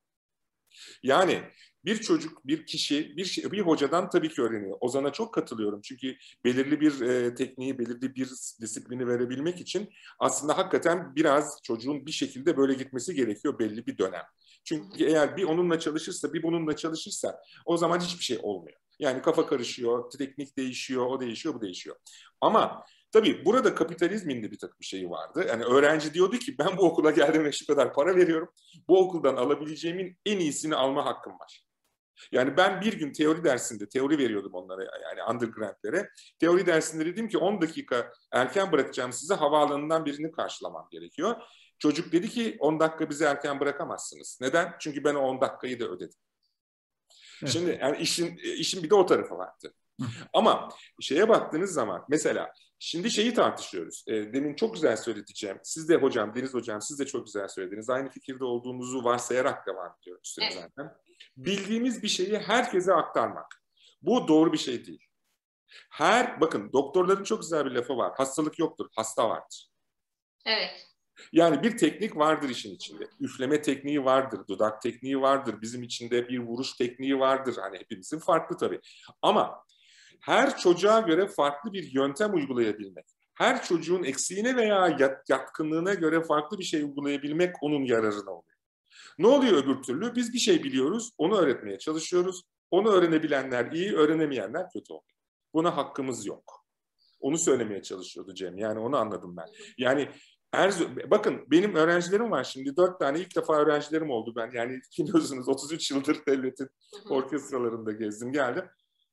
Yani bir çocuk, bir kişi, bir, şey, bir hocadan tabii ki öğreniyor. Ozan'a çok katılıyorum. Çünkü belirli bir e, tekniği, belirli bir disiplini verebilmek için aslında hakikaten biraz çocuğun bir şekilde böyle gitmesi gerekiyor belli bir dönem. Çünkü eğer bir onunla çalışırsa, bir bununla çalışırsa o zaman hiçbir şey olmuyor. Yani kafa karışıyor, teknik değişiyor, o değişiyor, bu değişiyor. Ama tabii burada kapitalizmin de bir takım şeyi vardı. Yani öğrenci diyordu ki ben bu okula geldim ve şu kadar para veriyorum. Bu okuldan alabileceğimin en iyisini alma hakkım var. Yani ben bir gün teori dersinde teori veriyordum onlara, yani undergrad'lere. Teori dersinde dedim ki on dakika erken bırakacağım size, havaalanından birini karşılamam gerekiyor. Çocuk dedi ki on dakika bizi erken bırakamazsınız. Neden? Çünkü ben o on dakikayı da ödedim. Evet. Şimdi yani işin işin bir de o tarafı vardı. Ama şeye baktığınız zaman mesela şimdi şeyi tartışıyoruz. E, demin çok güzel söyleyeceğim. Siz de hocam, Deniz hocam siz de çok güzel söylediniz. Aynı fikirde olduğumuzu varsayarak devam ediyoruz üstüne evet. Zaten. Bildiğimiz bir şeyi herkese aktarmak. Bu doğru bir şey değil. Her, bakın doktorların çok güzel bir lafı var. Hastalık yoktur, hasta vardır. Evet. Yani bir teknik vardır işin içinde. Üfleme tekniği vardır, dudak tekniği vardır. Bizim içinde bir vuruş tekniği vardır. Hani hepimizin farklı tabii. Ama her çocuğa göre farklı bir yöntem uygulayabilmek, her çocuğun eksiğine veya yatkınlığına göre farklı bir şey uygulayabilmek onun yararına oluyor. Ne oluyor öbür türlü? Biz bir şey biliyoruz, onu öğretmeye çalışıyoruz. Onu öğrenebilenler iyi, öğrenemeyenler kötü oluyor. Buna hakkımız yok. Onu söylemeye çalışıyordu Cem. Yani onu anladım ben. Yani Erzurum, bakın benim öğrencilerim var şimdi. Dört tane ilk defa öğrencilerim oldu ben. Yani biliyorsunuz otuz üç yıldır devletin orkestralarında gezdim geldim.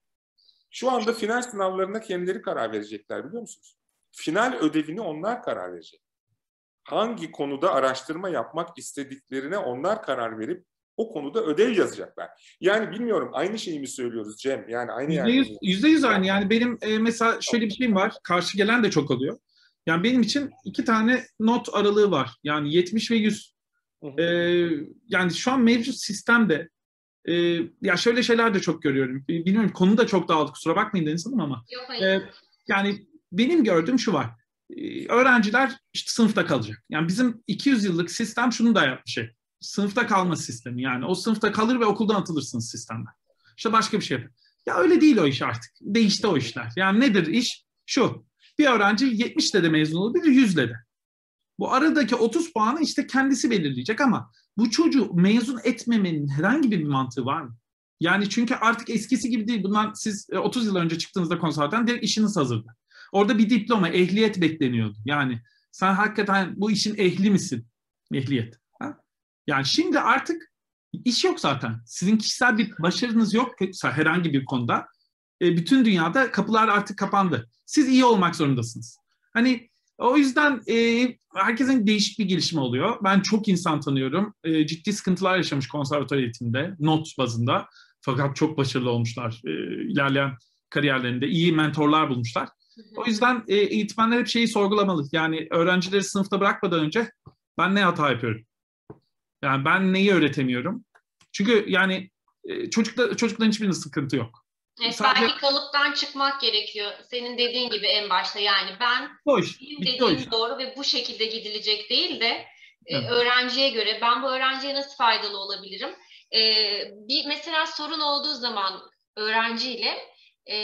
Şu anda final sınavlarına kendileri karar verecekler biliyor musunuz? Final ödevini onlar karar verecek. Hangi konuda araştırma yapmak istediklerine onlar karar verip o konuda ödev yazacaklar. Yani bilmiyorum aynı şeyi mi söylüyoruz Cem? Yani aynı yüzde yüz, yüzde yüz aynı. Yani benim e, mesela şöyle bir şeyim var. Karşı gelen de çok oluyor. Yani benim için iki tane not aralığı var. Yani yetmiş ve yüz. Ee, yani şu an mevcut sistemde e, ya şöyle şeyler de çok görüyorum. Bilmiyorum konu da çok dağıldı. Kusura bakmayın Deniz Hanım ama. Yok, e, yani benim gördüğüm şu var. Ee, öğrenciler işte sınıfta kalacak. Yani bizim iki yüz yıllık sistem şunu dayatmış şey. Sınıfta kalma sistemi. Yani o sınıfta kalır ve okuldan atılırsınız sistemden. İşte başka bir şey yapıyor. Ya öyle değil o iş artık. Değişti o işler. Yani nedir iş? Şu. Bir öğrenci yetmişle de mezun olabilir, yüzle de. Bu aradaki otuz puanı işte kendisi belirleyecek ama bu çocuğu mezun etmemenin herhangi bir mantığı var mı? Yani çünkü artık eskisi gibi değil. Bundan siz otuz yıl önce çıktığınızda konservatuvardan direkt işiniz hazırdı. Orada bir diploma, ehliyet bekleniyordu. Yani sen hakikaten bu işin ehli misin? Ehliyet. Ha? Yani şimdi artık iş yok zaten. Sizin kişisel bir başarınız yok herhangi bir konuda. E, bütün dünyada kapılar artık kapandı. Siz iyi olmak zorundasınız. Hani o yüzden e, herkesin değişik bir gelişimi oluyor. Ben çok insan tanıyorum. E, ciddi sıkıntılar yaşamış konservatuvar eğitiminde, not bazında. Fakat çok başarılı olmuşlar. E, ilerleyen kariyerlerinde iyi mentorlar bulmuşlar. O yüzden e, eğitmenler hep şeyi sorgulamalı. Yani öğrencileri sınıfta bırakmadan önce ben ne hata yapıyorum? Yani ben neyi öğretemiyorum? Çünkü yani e, çocuklar, çocukların hiçbirinin sıkıntı yok. Evet, Sadece... belki kalıptan çıkmak gerekiyor. Senin dediğin gibi en başta yani ben Hoş, benim dediğim doğru ve bu şekilde gidilecek değil de evet. e, öğrenciye göre ben bu öğrenciye nasıl faydalı olabilirim? E, bir mesela sorun olduğu zaman öğrenciyle e,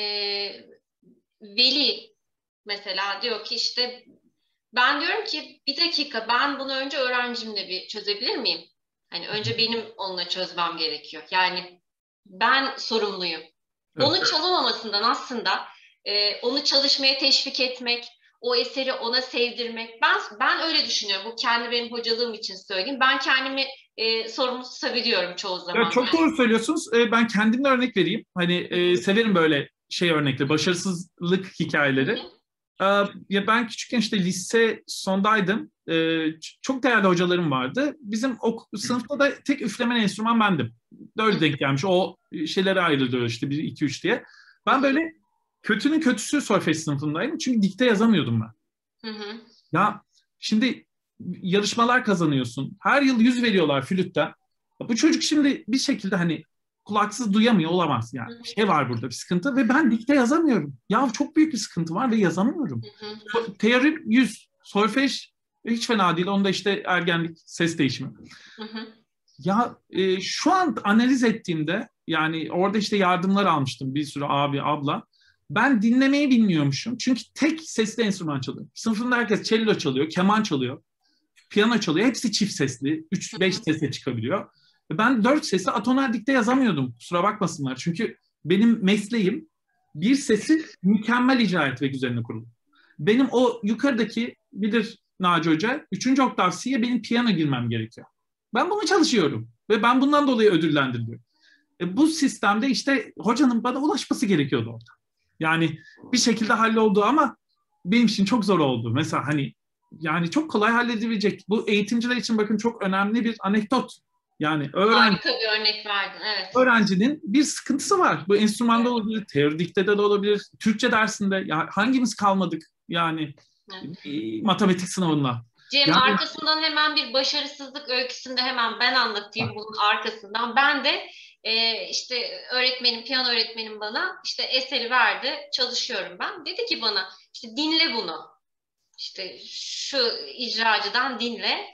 veli mesela diyor ki işte ben diyorum ki bir dakika ben bunu önce öğrencimle bir çözebilir miyim? Hani önce benim onunla çözmem gerekiyor. Yani ben sorumluyum. Evet. Onu çalamamasından aslında e, onu çalışmaya teşvik etmek, o eseri ona sevdirmek. Ben ben öyle düşünüyorum. Bu kendi benim hocalığım için söyleyeyim. Ben kendimi e, sorumlu tutabiliyorum çoğu zaman. Ya çok doğru söylüyorsunuz. E, ben kendimle örnek vereyim. Hani e, severim böyle şey örnekleri, başarısızlık hikayeleri. E, ya ben küçükken işte lise sondaydım. E, çok değerli hocalarım vardı. Bizim o sınıfta da tek üflemen enstrüman bendim. Öyle denk gelmiş. O şeylere ayrılıyor işte bir, iki, üç diye. Ben böyle kötünün kötüsü solfej sınıfındaydım. Çünkü dikte yazamıyordum ben. Hı hı. Ya şimdi yarışmalar kazanıyorsun. Her yıl yüz veriyorlar flütten. Bu çocuk şimdi bir şekilde hani kulaksız duyamıyor olamaz yani. Bir şey var burada bir sıkıntı ve ben dikte yazamıyorum. Ya çok büyük bir sıkıntı var ve yazamıyorum. Hı hı. Teori yüz, solfej hiç fena değil. Onda işte ergenlik, ses değişimi. Hı hı. Ya e, şu an analiz ettiğimde yani orada işte yardımlar almıştım bir sürü abi, abla. Ben dinlemeyi bilmiyormuşum. Çünkü tek sesli enstrüman çalıyor. Sınıfında herkes cello çalıyor, keman çalıyor, piyano çalıyor. Hepsi çift sesli. üç beş sese çıkabiliyor. Ben dört sesi atonal dikte yazamıyordum. Kusura bakmasınlar. Çünkü benim mesleğim bir sesi mükemmel icra etmek üzerine kurulu. Benim o yukarıdaki bilir Naci Hoca, üçüncü oktav C'ye benim piyano girmem gerekiyor. Ben bunu çalışıyorum. Ve ben bundan dolayı ödüllendiriliyorum. E, bu sistemde işte hocanın bana ulaşması gerekiyordu orada. Yani bir şekilde halloldu ama benim için çok zor oldu. Mesela hani yani çok kolay halledilecek. Bu eğitimciler için bakın çok önemli bir anekdot. Yani öğrenci, harika bir örnek verdin, evet. Öğrencinin bir sıkıntısı var. Bu enstrümanda evet. olabilir, teori diktede de olabilir, Türkçe dersinde. Ya hangimiz kalmadık yani evet. matematik sınavında? Cem yani, arkasından hemen bir başarısızlık öyküsünde hemen ben anlatayım ha. bunun arkasından. Ben de e, işte öğretmenim, piyano öğretmenim bana işte eseri verdi, çalışıyorum ben. Dedi ki bana işte dinle bunu. İşte şu icracıdan dinle.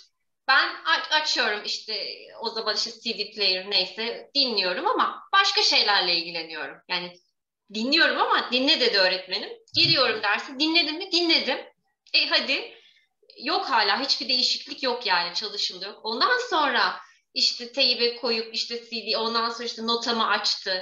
Ben açıyorum işte o zaman işte C D player neyse dinliyorum ama başka şeylerle ilgileniyorum. Yani dinliyorum ama dinle dedi öğretmenim. Giriyorum dersi dinledim mi? Dinledim. E hadi. Yok hala hiçbir değişiklik yok yani çalışılıyor. Ondan sonra işte teybe koyup işte C D ondan sonra işte notamı açtı.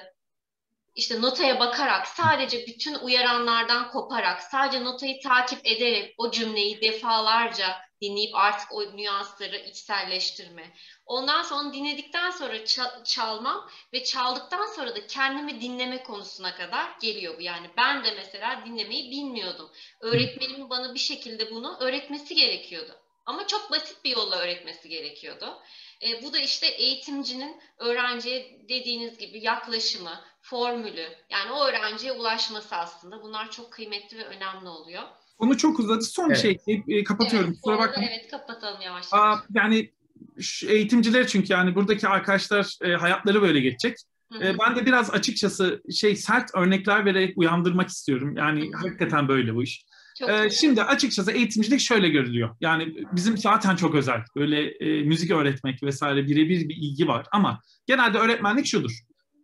İşte notaya bakarak sadece bütün uyaranlardan koparak sadece notayı takip ederek o cümleyi defalarca dinleyip artık o nüansları içselleştirme. Ondan sonra dinledikten sonra çalmam ve çaldıktan sonra da kendimi dinleme konusuna kadar geliyor bu. Yani ben de mesela dinlemeyi bilmiyordum. Öğretmenimin bana bir şekilde bunu öğretmesi gerekiyordu. Ama çok basit bir yolla öğretmesi gerekiyordu. E, bu da işte eğitimcinin öğrenciye dediğiniz gibi yaklaşımı, formülü, yani o öğrenciye ulaşması aslında. Bunlar çok kıymetli ve önemli oluyor. Onu çok uzadı. Son evet. şey e, kapatıyorum. Evet, kusura bakmayın. Evet, kapatalım yavaş yavaş. Aa, yani eğitimciler çünkü yani buradaki arkadaşlar e, hayatları böyle geçecek. E, ben de biraz açıkçası şey sert örnekler vererek uyandırmak istiyorum. Yani Hı-hı. hakikaten böyle bu iş. Ee, şimdi açıkçası eğitimcilik şöyle görülüyor. Yani bizim zaten çok özel. Böyle e, müzik öğretmek vesaire birebir bir ilgi var. Ama genelde öğretmenlik şudur.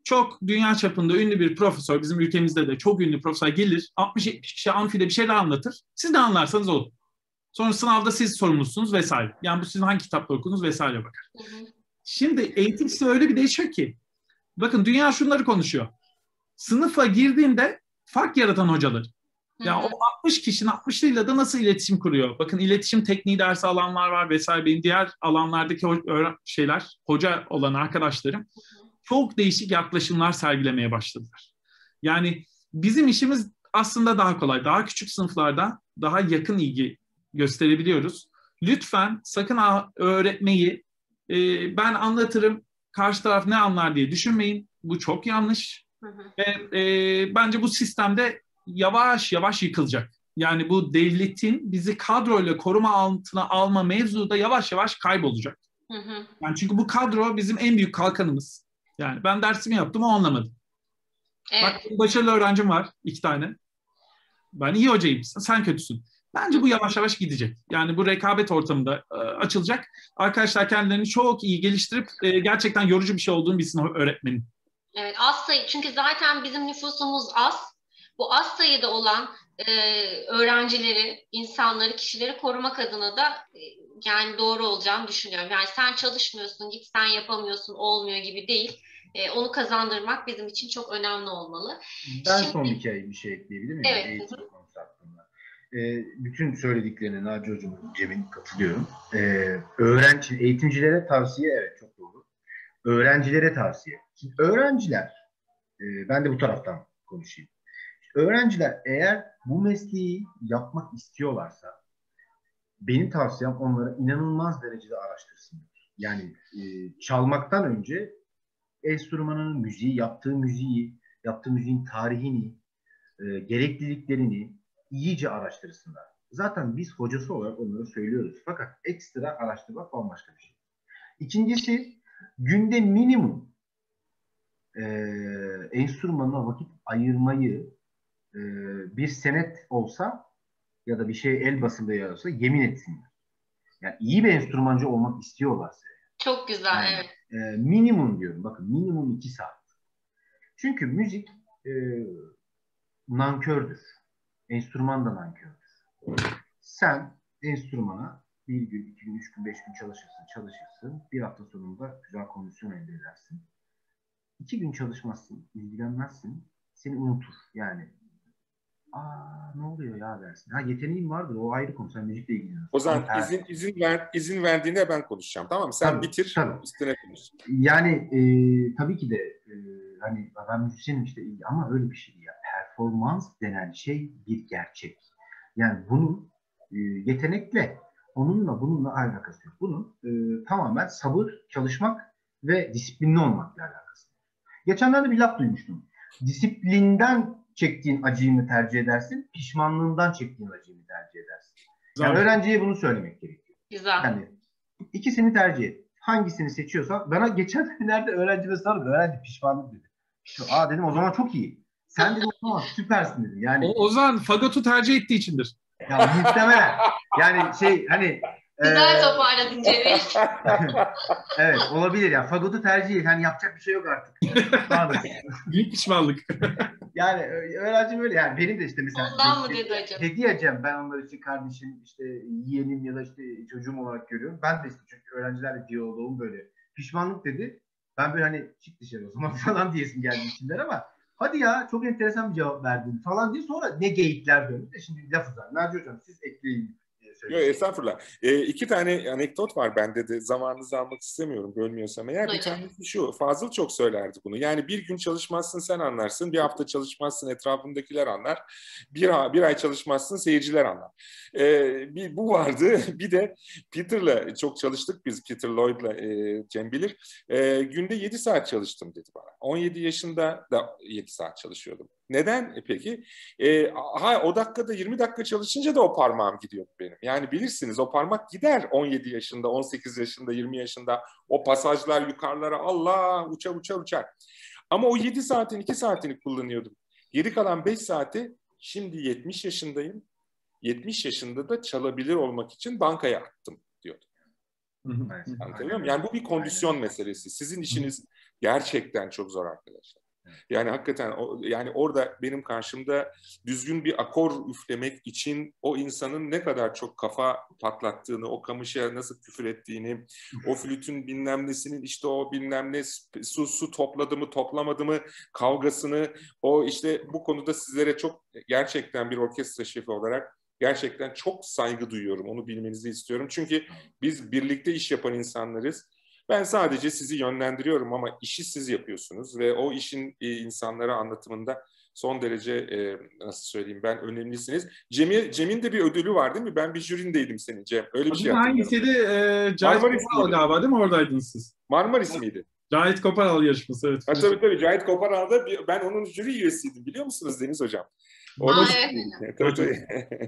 çok dünya çapında ünlü bir profesör, bizim ülkemizde de çok ünlü profesör gelir, altmış yetmiş kişi amfide bir şeyler anlatır. Siz ne anlarsanız olun. Sonra sınavda siz sorumlusunuz vesaire. Yani bu sizin hangi kitapta okudunuz vesaire bakar. Hı hı. Şimdi eğitim sistemi öyle bir değişiyor ki, bakın dünya şunları konuşuyor. Sınıfa girdiğinde fark yaratan hocalar. Yani o altmış kişinin altmışıyla da nasıl iletişim kuruyor? Bakın iletişim tekniği dersi alanlar var vesaire. Benim diğer alanlardaki şeyler, hoca olan arkadaşlarım çok değişik yaklaşımlar sergilemeye başladılar. Yani bizim işimiz aslında daha kolay. Daha küçük sınıflarda daha yakın ilgi gösterebiliyoruz. Lütfen sakın öğretmeyi e, ben anlatırım, karşı taraf ne anlar diye düşünmeyin. Bu çok yanlış. Hı hı. Ve e, bence bu sistemde yavaş yavaş yıkılacak. Yani bu devletin bizi kadroyla koruma altına alma mevzu da yavaş yavaş kaybolacak. Hı hı. Yani çünkü bu kadro bizim en büyük kalkanımız. Yani ben dersimi yaptım, o anlamadı. Evet. Bak başarılı öğrencim var, iki tane. Ben iyi hocayım, sen kötüsün. Bence bu yavaş yavaş gidecek. Yani bu rekabet ortamında e, açılacak. Arkadaşlar kendilerini çok iyi geliştirip e, gerçekten yorucu bir şey olduğunu bilsin öğretmenin. Evet, az sayı. Çünkü zaten bizim nüfusumuz az. Bu az sayıda olan e, öğrencileri, insanları, kişileri korumak adına da e, yani doğru olacağını düşünüyorum. Yani sen çalışmıyorsun, git sen yapamıyorsun, olmuyor gibi değil. E, onu kazandırmak bizim için çok önemli olmalı. Ben Şimdi, son bir şey, bir şey ekleyebilir miyim? Evet. Eğitim konusu hakkında. E, bütün söylediklerine Naci Hocam'ın, Cem'in katılıyorum. E, öğrenci, eğitimcilere tavsiye, evet çok doğru. Öğrencilere tavsiye. Şimdi öğrenciler, e, ben de bu taraftan konuşayım. Öğrenciler eğer bu mesleği yapmak istiyorlarsa benim tavsiyem onlara inanılmaz derecede araştırsınlar. Yani e, çalmaktan önce enstrümanının müziği, yaptığı müziği, yaptığı müziğin tarihini, e, gerekliliklerini iyice araştırsınlar. Zaten biz hocası olarak onları söylüyoruz. Fakat ekstra araştırmak bambaşka bir şey. İkincisi, günde minimum e, enstrümanına vakit ayırmayı e, bir senet olsa ya da bir şey el basılı olsa yemin etsinler. Yani iyi bir enstrümancı olmak istiyorlarsa. Çok güzel, yani, evet. E, minimum diyorum. Bakın minimum iki saat. Çünkü müzik e, nankördür. Enstrüman da nankördür. Sen enstrümana bir gün, iki gün, üç gün, beş gün çalışırsın, çalışırsın. Bir hafta sonunda güzel kondisyon elde edersin. İki gün çalışmazsın, ilgilenmezsin. Seni unutur. Yani aa ne oluyor ya dersin. Ha yeteneğin vardır, o ayrı konu. Sen müzikle ilgileniyorsun. O zaman Ama izin izin ver izin verdiğinde ben konuşacağım. Tamam mı? Sen tabii, bitir, tabii. üstüne konuş. Yani e, tabii ki de e, hani ben müzisyenim işte ama öyle bir şey ya. Performans denen şey bir gerçek. Yani bunun e, yetenekle, onunla bununla alakası yok. Bunun e, tamamen sabır, çalışmak ve disiplinli olmakla alakası. Geçenlerde bir laf duymuştum. Disiplinden çektiğin acıyı mı tercih edersin, pişmanlığından çektiğin acıyı mı tercih edersin? Yani öğrenciye bunu söylemek gerekiyor. Güzel. Yani ikisini tercih et. Hangisini seçiyorsa, bana geçen günlerde öğrencime sordum. Öğrenci pişmanlık dedi. Aa dedim o zaman çok iyi. Sen dedim o zaman süpersin dedim. Yani o, Ozan fagotu tercih ettiği içindir. Ya muhtemelen. Yani şey hani güzel e... toparladın Cemil. Evet olabilir ya. Fagotu tercih et. Hani yapacak bir şey yok artık. Büyük pişmanlık. Yani öğrencim öyle. Yani benim de işte mesela ondan mı dedi acaba? Hediye edeceğim. Ben onları işte kardeşim, işte yeğenim ya da işte çocuğum olarak görüyorum. Ben de işte çünkü öğrencilerle diyaloğum böyle. Pişmanlık dedi. Ben böyle hani çık dışarı o zaman falan diyesim geldi içimden ama hadi ya çok enteresan bir cevap verdin falan diye sonra ne geyikler döndü. Şimdi laf uzar. Naci Hocam siz ekleyin. Yok estağfurullah. E, iki tane anekdot var bende de. Zamanınızı almak istemiyorum bölmüyorsam eğer. Bir tanesi şu. Fazıl çok söylerdi bunu. Yani bir gün çalışmazsın sen anlarsın. Bir hafta çalışmazsın etrafındakiler anlar. Bir, bir ay çalışmazsın seyirciler anlar. E, bir, bu vardı. Bir de Peter'la çok çalıştık biz. Peter Lloyd'la e, Cem bilir. E, günde yedi saat çalıştım dedi bana. on yedi yaşında da yedi saat çalışıyordum. Neden e, peki? E, ha, o dakikada yirmi dakika çalışınca da o parmağım gidiyor benim. Yani bilirsiniz o parmak gider on yedi yaşında, on sekiz yaşında, yirmi yaşında. O pasajlar yukarılara Allah uçar uçar uçar. Ama o yedi saatin iki saatini kullanıyordum. Geri kalan beş saati şimdi yetmiş yaşındayım. yetmiş yaşında da çalabilir olmak için bankaya attım diyordu. Anlatabiliyor muyum? Yani bu bir kondisyon meselesi. Sizin işiniz gerçekten çok zor arkadaşlar. Yani hakikaten yani orada benim karşımda düzgün bir akor üflemek için o insanın ne kadar çok kafa patlattığını, o kamışa nasıl küfür ettiğini, o flütün bilmem nesinin işte o bilmem ne su su topladı mı toplamadı mı kavgasını, o işte bu konuda sizlere çok gerçekten bir orkestra şefi olarak gerçekten çok saygı duyuyorum. Onu bilmenizi istiyorum. Çünkü biz birlikte iş yapan insanlarız. Ben sadece sizi yönlendiriyorum ama işi siz yapıyorsunuz ve o işin e, insanlara anlatımında son derece e, nasıl söyleyeyim ben önemlisiniz. Cem'in Cem'in de bir ödülü var değil mi? Ben bir jürindeydim senin Cem. Öyle bir şey hatırlıyorum. Hangisiydi? Ee, Cahit Koparal galiba değil mi? Oradaydınız siz. Marmaris miydi? Cahit Koparal yarışması. Evet. Ha, tabii tabii. Cahit Koparal'da bir, ben onun jüri üyesiydim. Biliyor musunuz Deniz Hocam? Aa, evet. Tabii, tabii.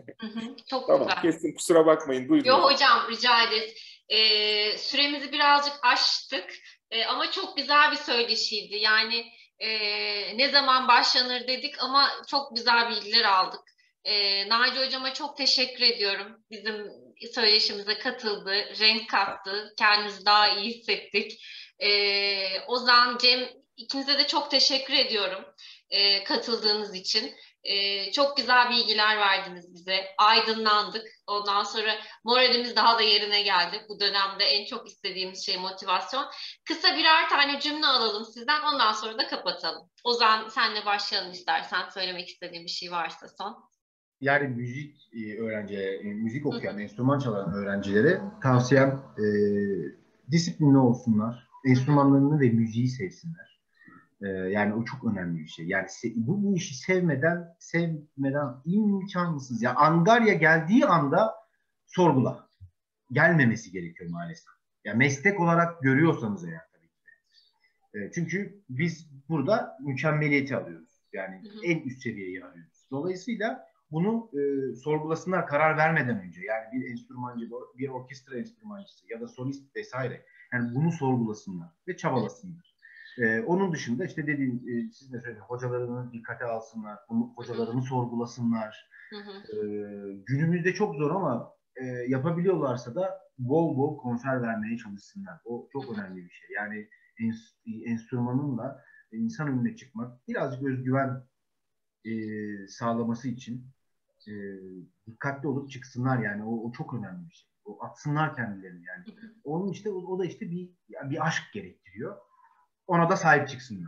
Çok tamam, güzel. Kestim. Kusura bakmayın. Buyurun. Yok hocam rica ederiz. Ee, süremizi birazcık aştık ee, ama çok güzel bir söyleşiydi. Yani e, ne zaman başlanır dedik ama çok güzel bilgiler aldık. Ee, Naci hocama çok teşekkür ediyorum. Bizim söyleşimize katıldı, renk kattı, kendimizi daha iyi hissettik. Ee, Ozan, Cem ikinize de çok teşekkür ediyorum e, katıldığınız için. Ee, çok güzel bilgiler verdiniz bize. Aydınlandık. Ondan sonra moralimiz daha da yerine geldi. Bu dönemde en çok istediğimiz şey motivasyon. Kısa birer tane cümle alalım sizden. Ondan sonra da kapatalım. Ozan senle başlayalım istersen. Söylemek istediğin bir şey varsa son. Yani müzik öğrencileri, müzik okuyan, enstrüman çalan öğrencilere tavsiyem e, disiplinli olsunlar. Enstrümanlarını ve müziği sevsinler. Yani o çok önemli bir şey. Yani bu, bu işi sevmeden, sevmeden imkansız. Ya Angarya geldiği anda sorgula. Gelmemesi gerekiyor maalesef. Ya meslek olarak görüyorsanız eğer tabii ki de. Çünkü biz burada mükemmeliyeti arıyoruz. Yani hı hı. en üst seviyeyi arıyoruz. Dolayısıyla bunu e, sorgulasınlar karar vermeden önce. Yani bir enstrümancı, bir orkestra enstrümancısı ya da solist vesaire. Yani bunu sorgulasınlar ve çabalasınlar. Ee, onun dışında işte dediğim, e, siz de söylediniz, hocalarını dikkate alsınlar, bunu, hocalarını sorgulasınlar. Hı hı. Ee, günümüzde çok zor ama e, yapabiliyorlarsa da bol bol konser vermeye çalışsınlar. O çok hı hı. önemli bir şey. Yani ens, enstrümanınla insan önüne çıkmak, birazcık özgüven e, sağlaması için e, dikkatli olup çıksınlar yani. O, o çok önemli bir şey. O atsınlar kendilerini yani. Hı hı. Onun işte o, o da işte bir bir aşk gerektiriyor. Ona da sahip çıksınlar.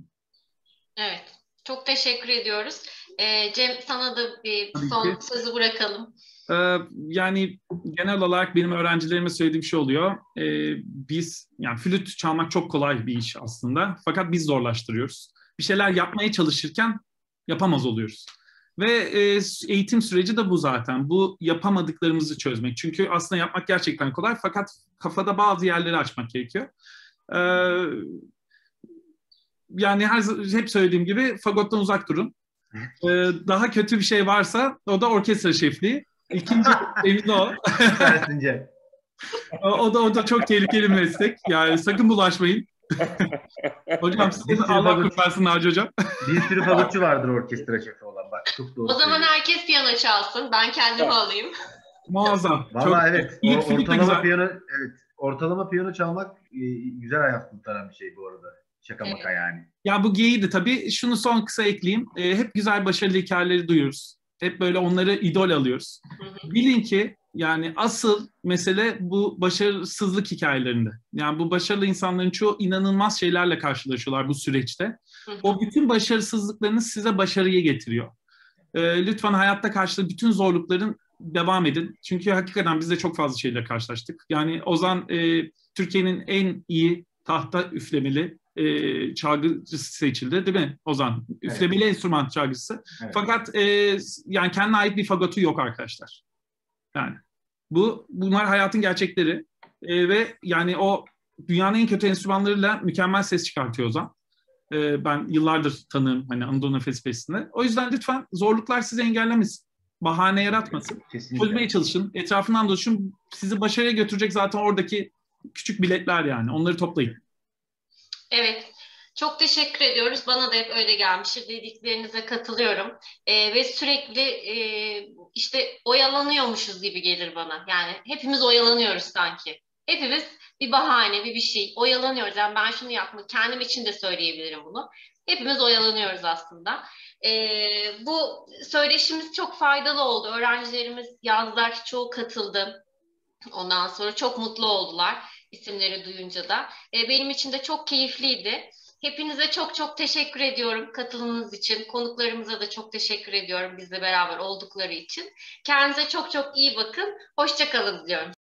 Evet. Çok teşekkür ediyoruz. Ee, Cem sana da bir Tabii son ki. sözü bırakalım. Ee, yani genel olarak benim öğrencilerime söylediğim şey oluyor. Ee, biz yani flüt çalmak çok kolay bir iş aslında. Fakat biz zorlaştırıyoruz. Bir şeyler yapmaya çalışırken yapamaz oluyoruz. Ve e, eğitim süreci de bu zaten. Bu yapamadıklarımızı çözmek. Çünkü aslında yapmak gerçekten kolay. Fakat kafada bazı yerleri açmak gerekiyor. Ee, Yani her, hep söylediğim gibi fagottan uzak durun. Ee, daha kötü bir şey varsa o da orkestra şefliği. İkinci emin o. o, o da o da çok tehlikeli bir meslek. Yani sakın bulaşmayın. Hocam sizin Allah kurtarsın Naci hocam. Bir sürü fagotçu vardır orkestra şefi olan. Bak çok doğru. O zaman herkes piyano çalsın. Ben kendimi alayım. Muazzam. Valla evet. O, ortalama piyano evet. Ortalama piyano çalmak e, güzel hayat kurtaran bir şey bu arada. Şaka evet. maka yani. Ya bu geyiydi tabii. Şunu son kısa ekleyeyim. E, hep güzel başarılı hikayeleri duyuyoruz. Hep böyle onları idol alıyoruz. Hı hı. Bilin ki yani asıl mesele bu başarısızlık hikayelerinde. Yani bu başarılı insanların çoğu inanılmaz şeylerle karşılaşıyorlar bu süreçte. Hı hı. O bütün başarısızlıklarınız size başarıyı getiriyor. E, lütfen hayatta karşıladığı bütün zorlukların devam edin. Çünkü hakikaten biz de çok fazla şeyle karşılaştık. Yani Ozan e, Türkiye'nin en iyi tahta üflemeli e, çalgıcısı seçildi değil mi Ozan? Üflemeli evet. enstrüman çalgıcısı. Evet. Fakat e, yani kendine ait bir fagotu yok arkadaşlar. Yani bu bunlar hayatın gerçekleri e, ve yani o dünyanın en kötü enstrümanlarıyla mükemmel ses çıkartıyor Ozan. E, ben yıllardır tanığım hani Anadolu Nefes Festivali'nde. O yüzden lütfen zorluklar sizi engellemesin. Bahane yaratmasın. Kesinlikle. Çözmeye çalışın. Etrafından dolaşın. Sizi başarıya götürecek zaten oradaki küçük biletler yani. Onları toplayın. Evet. Çok teşekkür ediyoruz. Bana da hep öyle gelmiştir. Dediklerinize katılıyorum. Ee, ve sürekli e, işte oyalanıyormuşuz gibi gelir bana. Yani hepimiz oyalanıyoruz sanki. Hepimiz bir bahane, bir bir şey oyalanıyoruz. Yani ben şunu yapmak, kendim için de söyleyebilirim bunu. Hepimiz oyalanıyoruz aslında. Ee, bu söyleşimiz çok faydalı oldu. Öğrencilerimiz yazlar çoğu katıldı. Ondan sonra çok mutlu oldular isimleri duyunca da. Ee, benim için de çok keyifliydi. Hepinize çok çok teşekkür ediyorum katılımınız için. Konuklarımıza da çok teşekkür ediyorum bizle beraber oldukları için. Kendinize çok çok iyi bakın. Hoşça kalın diyorum.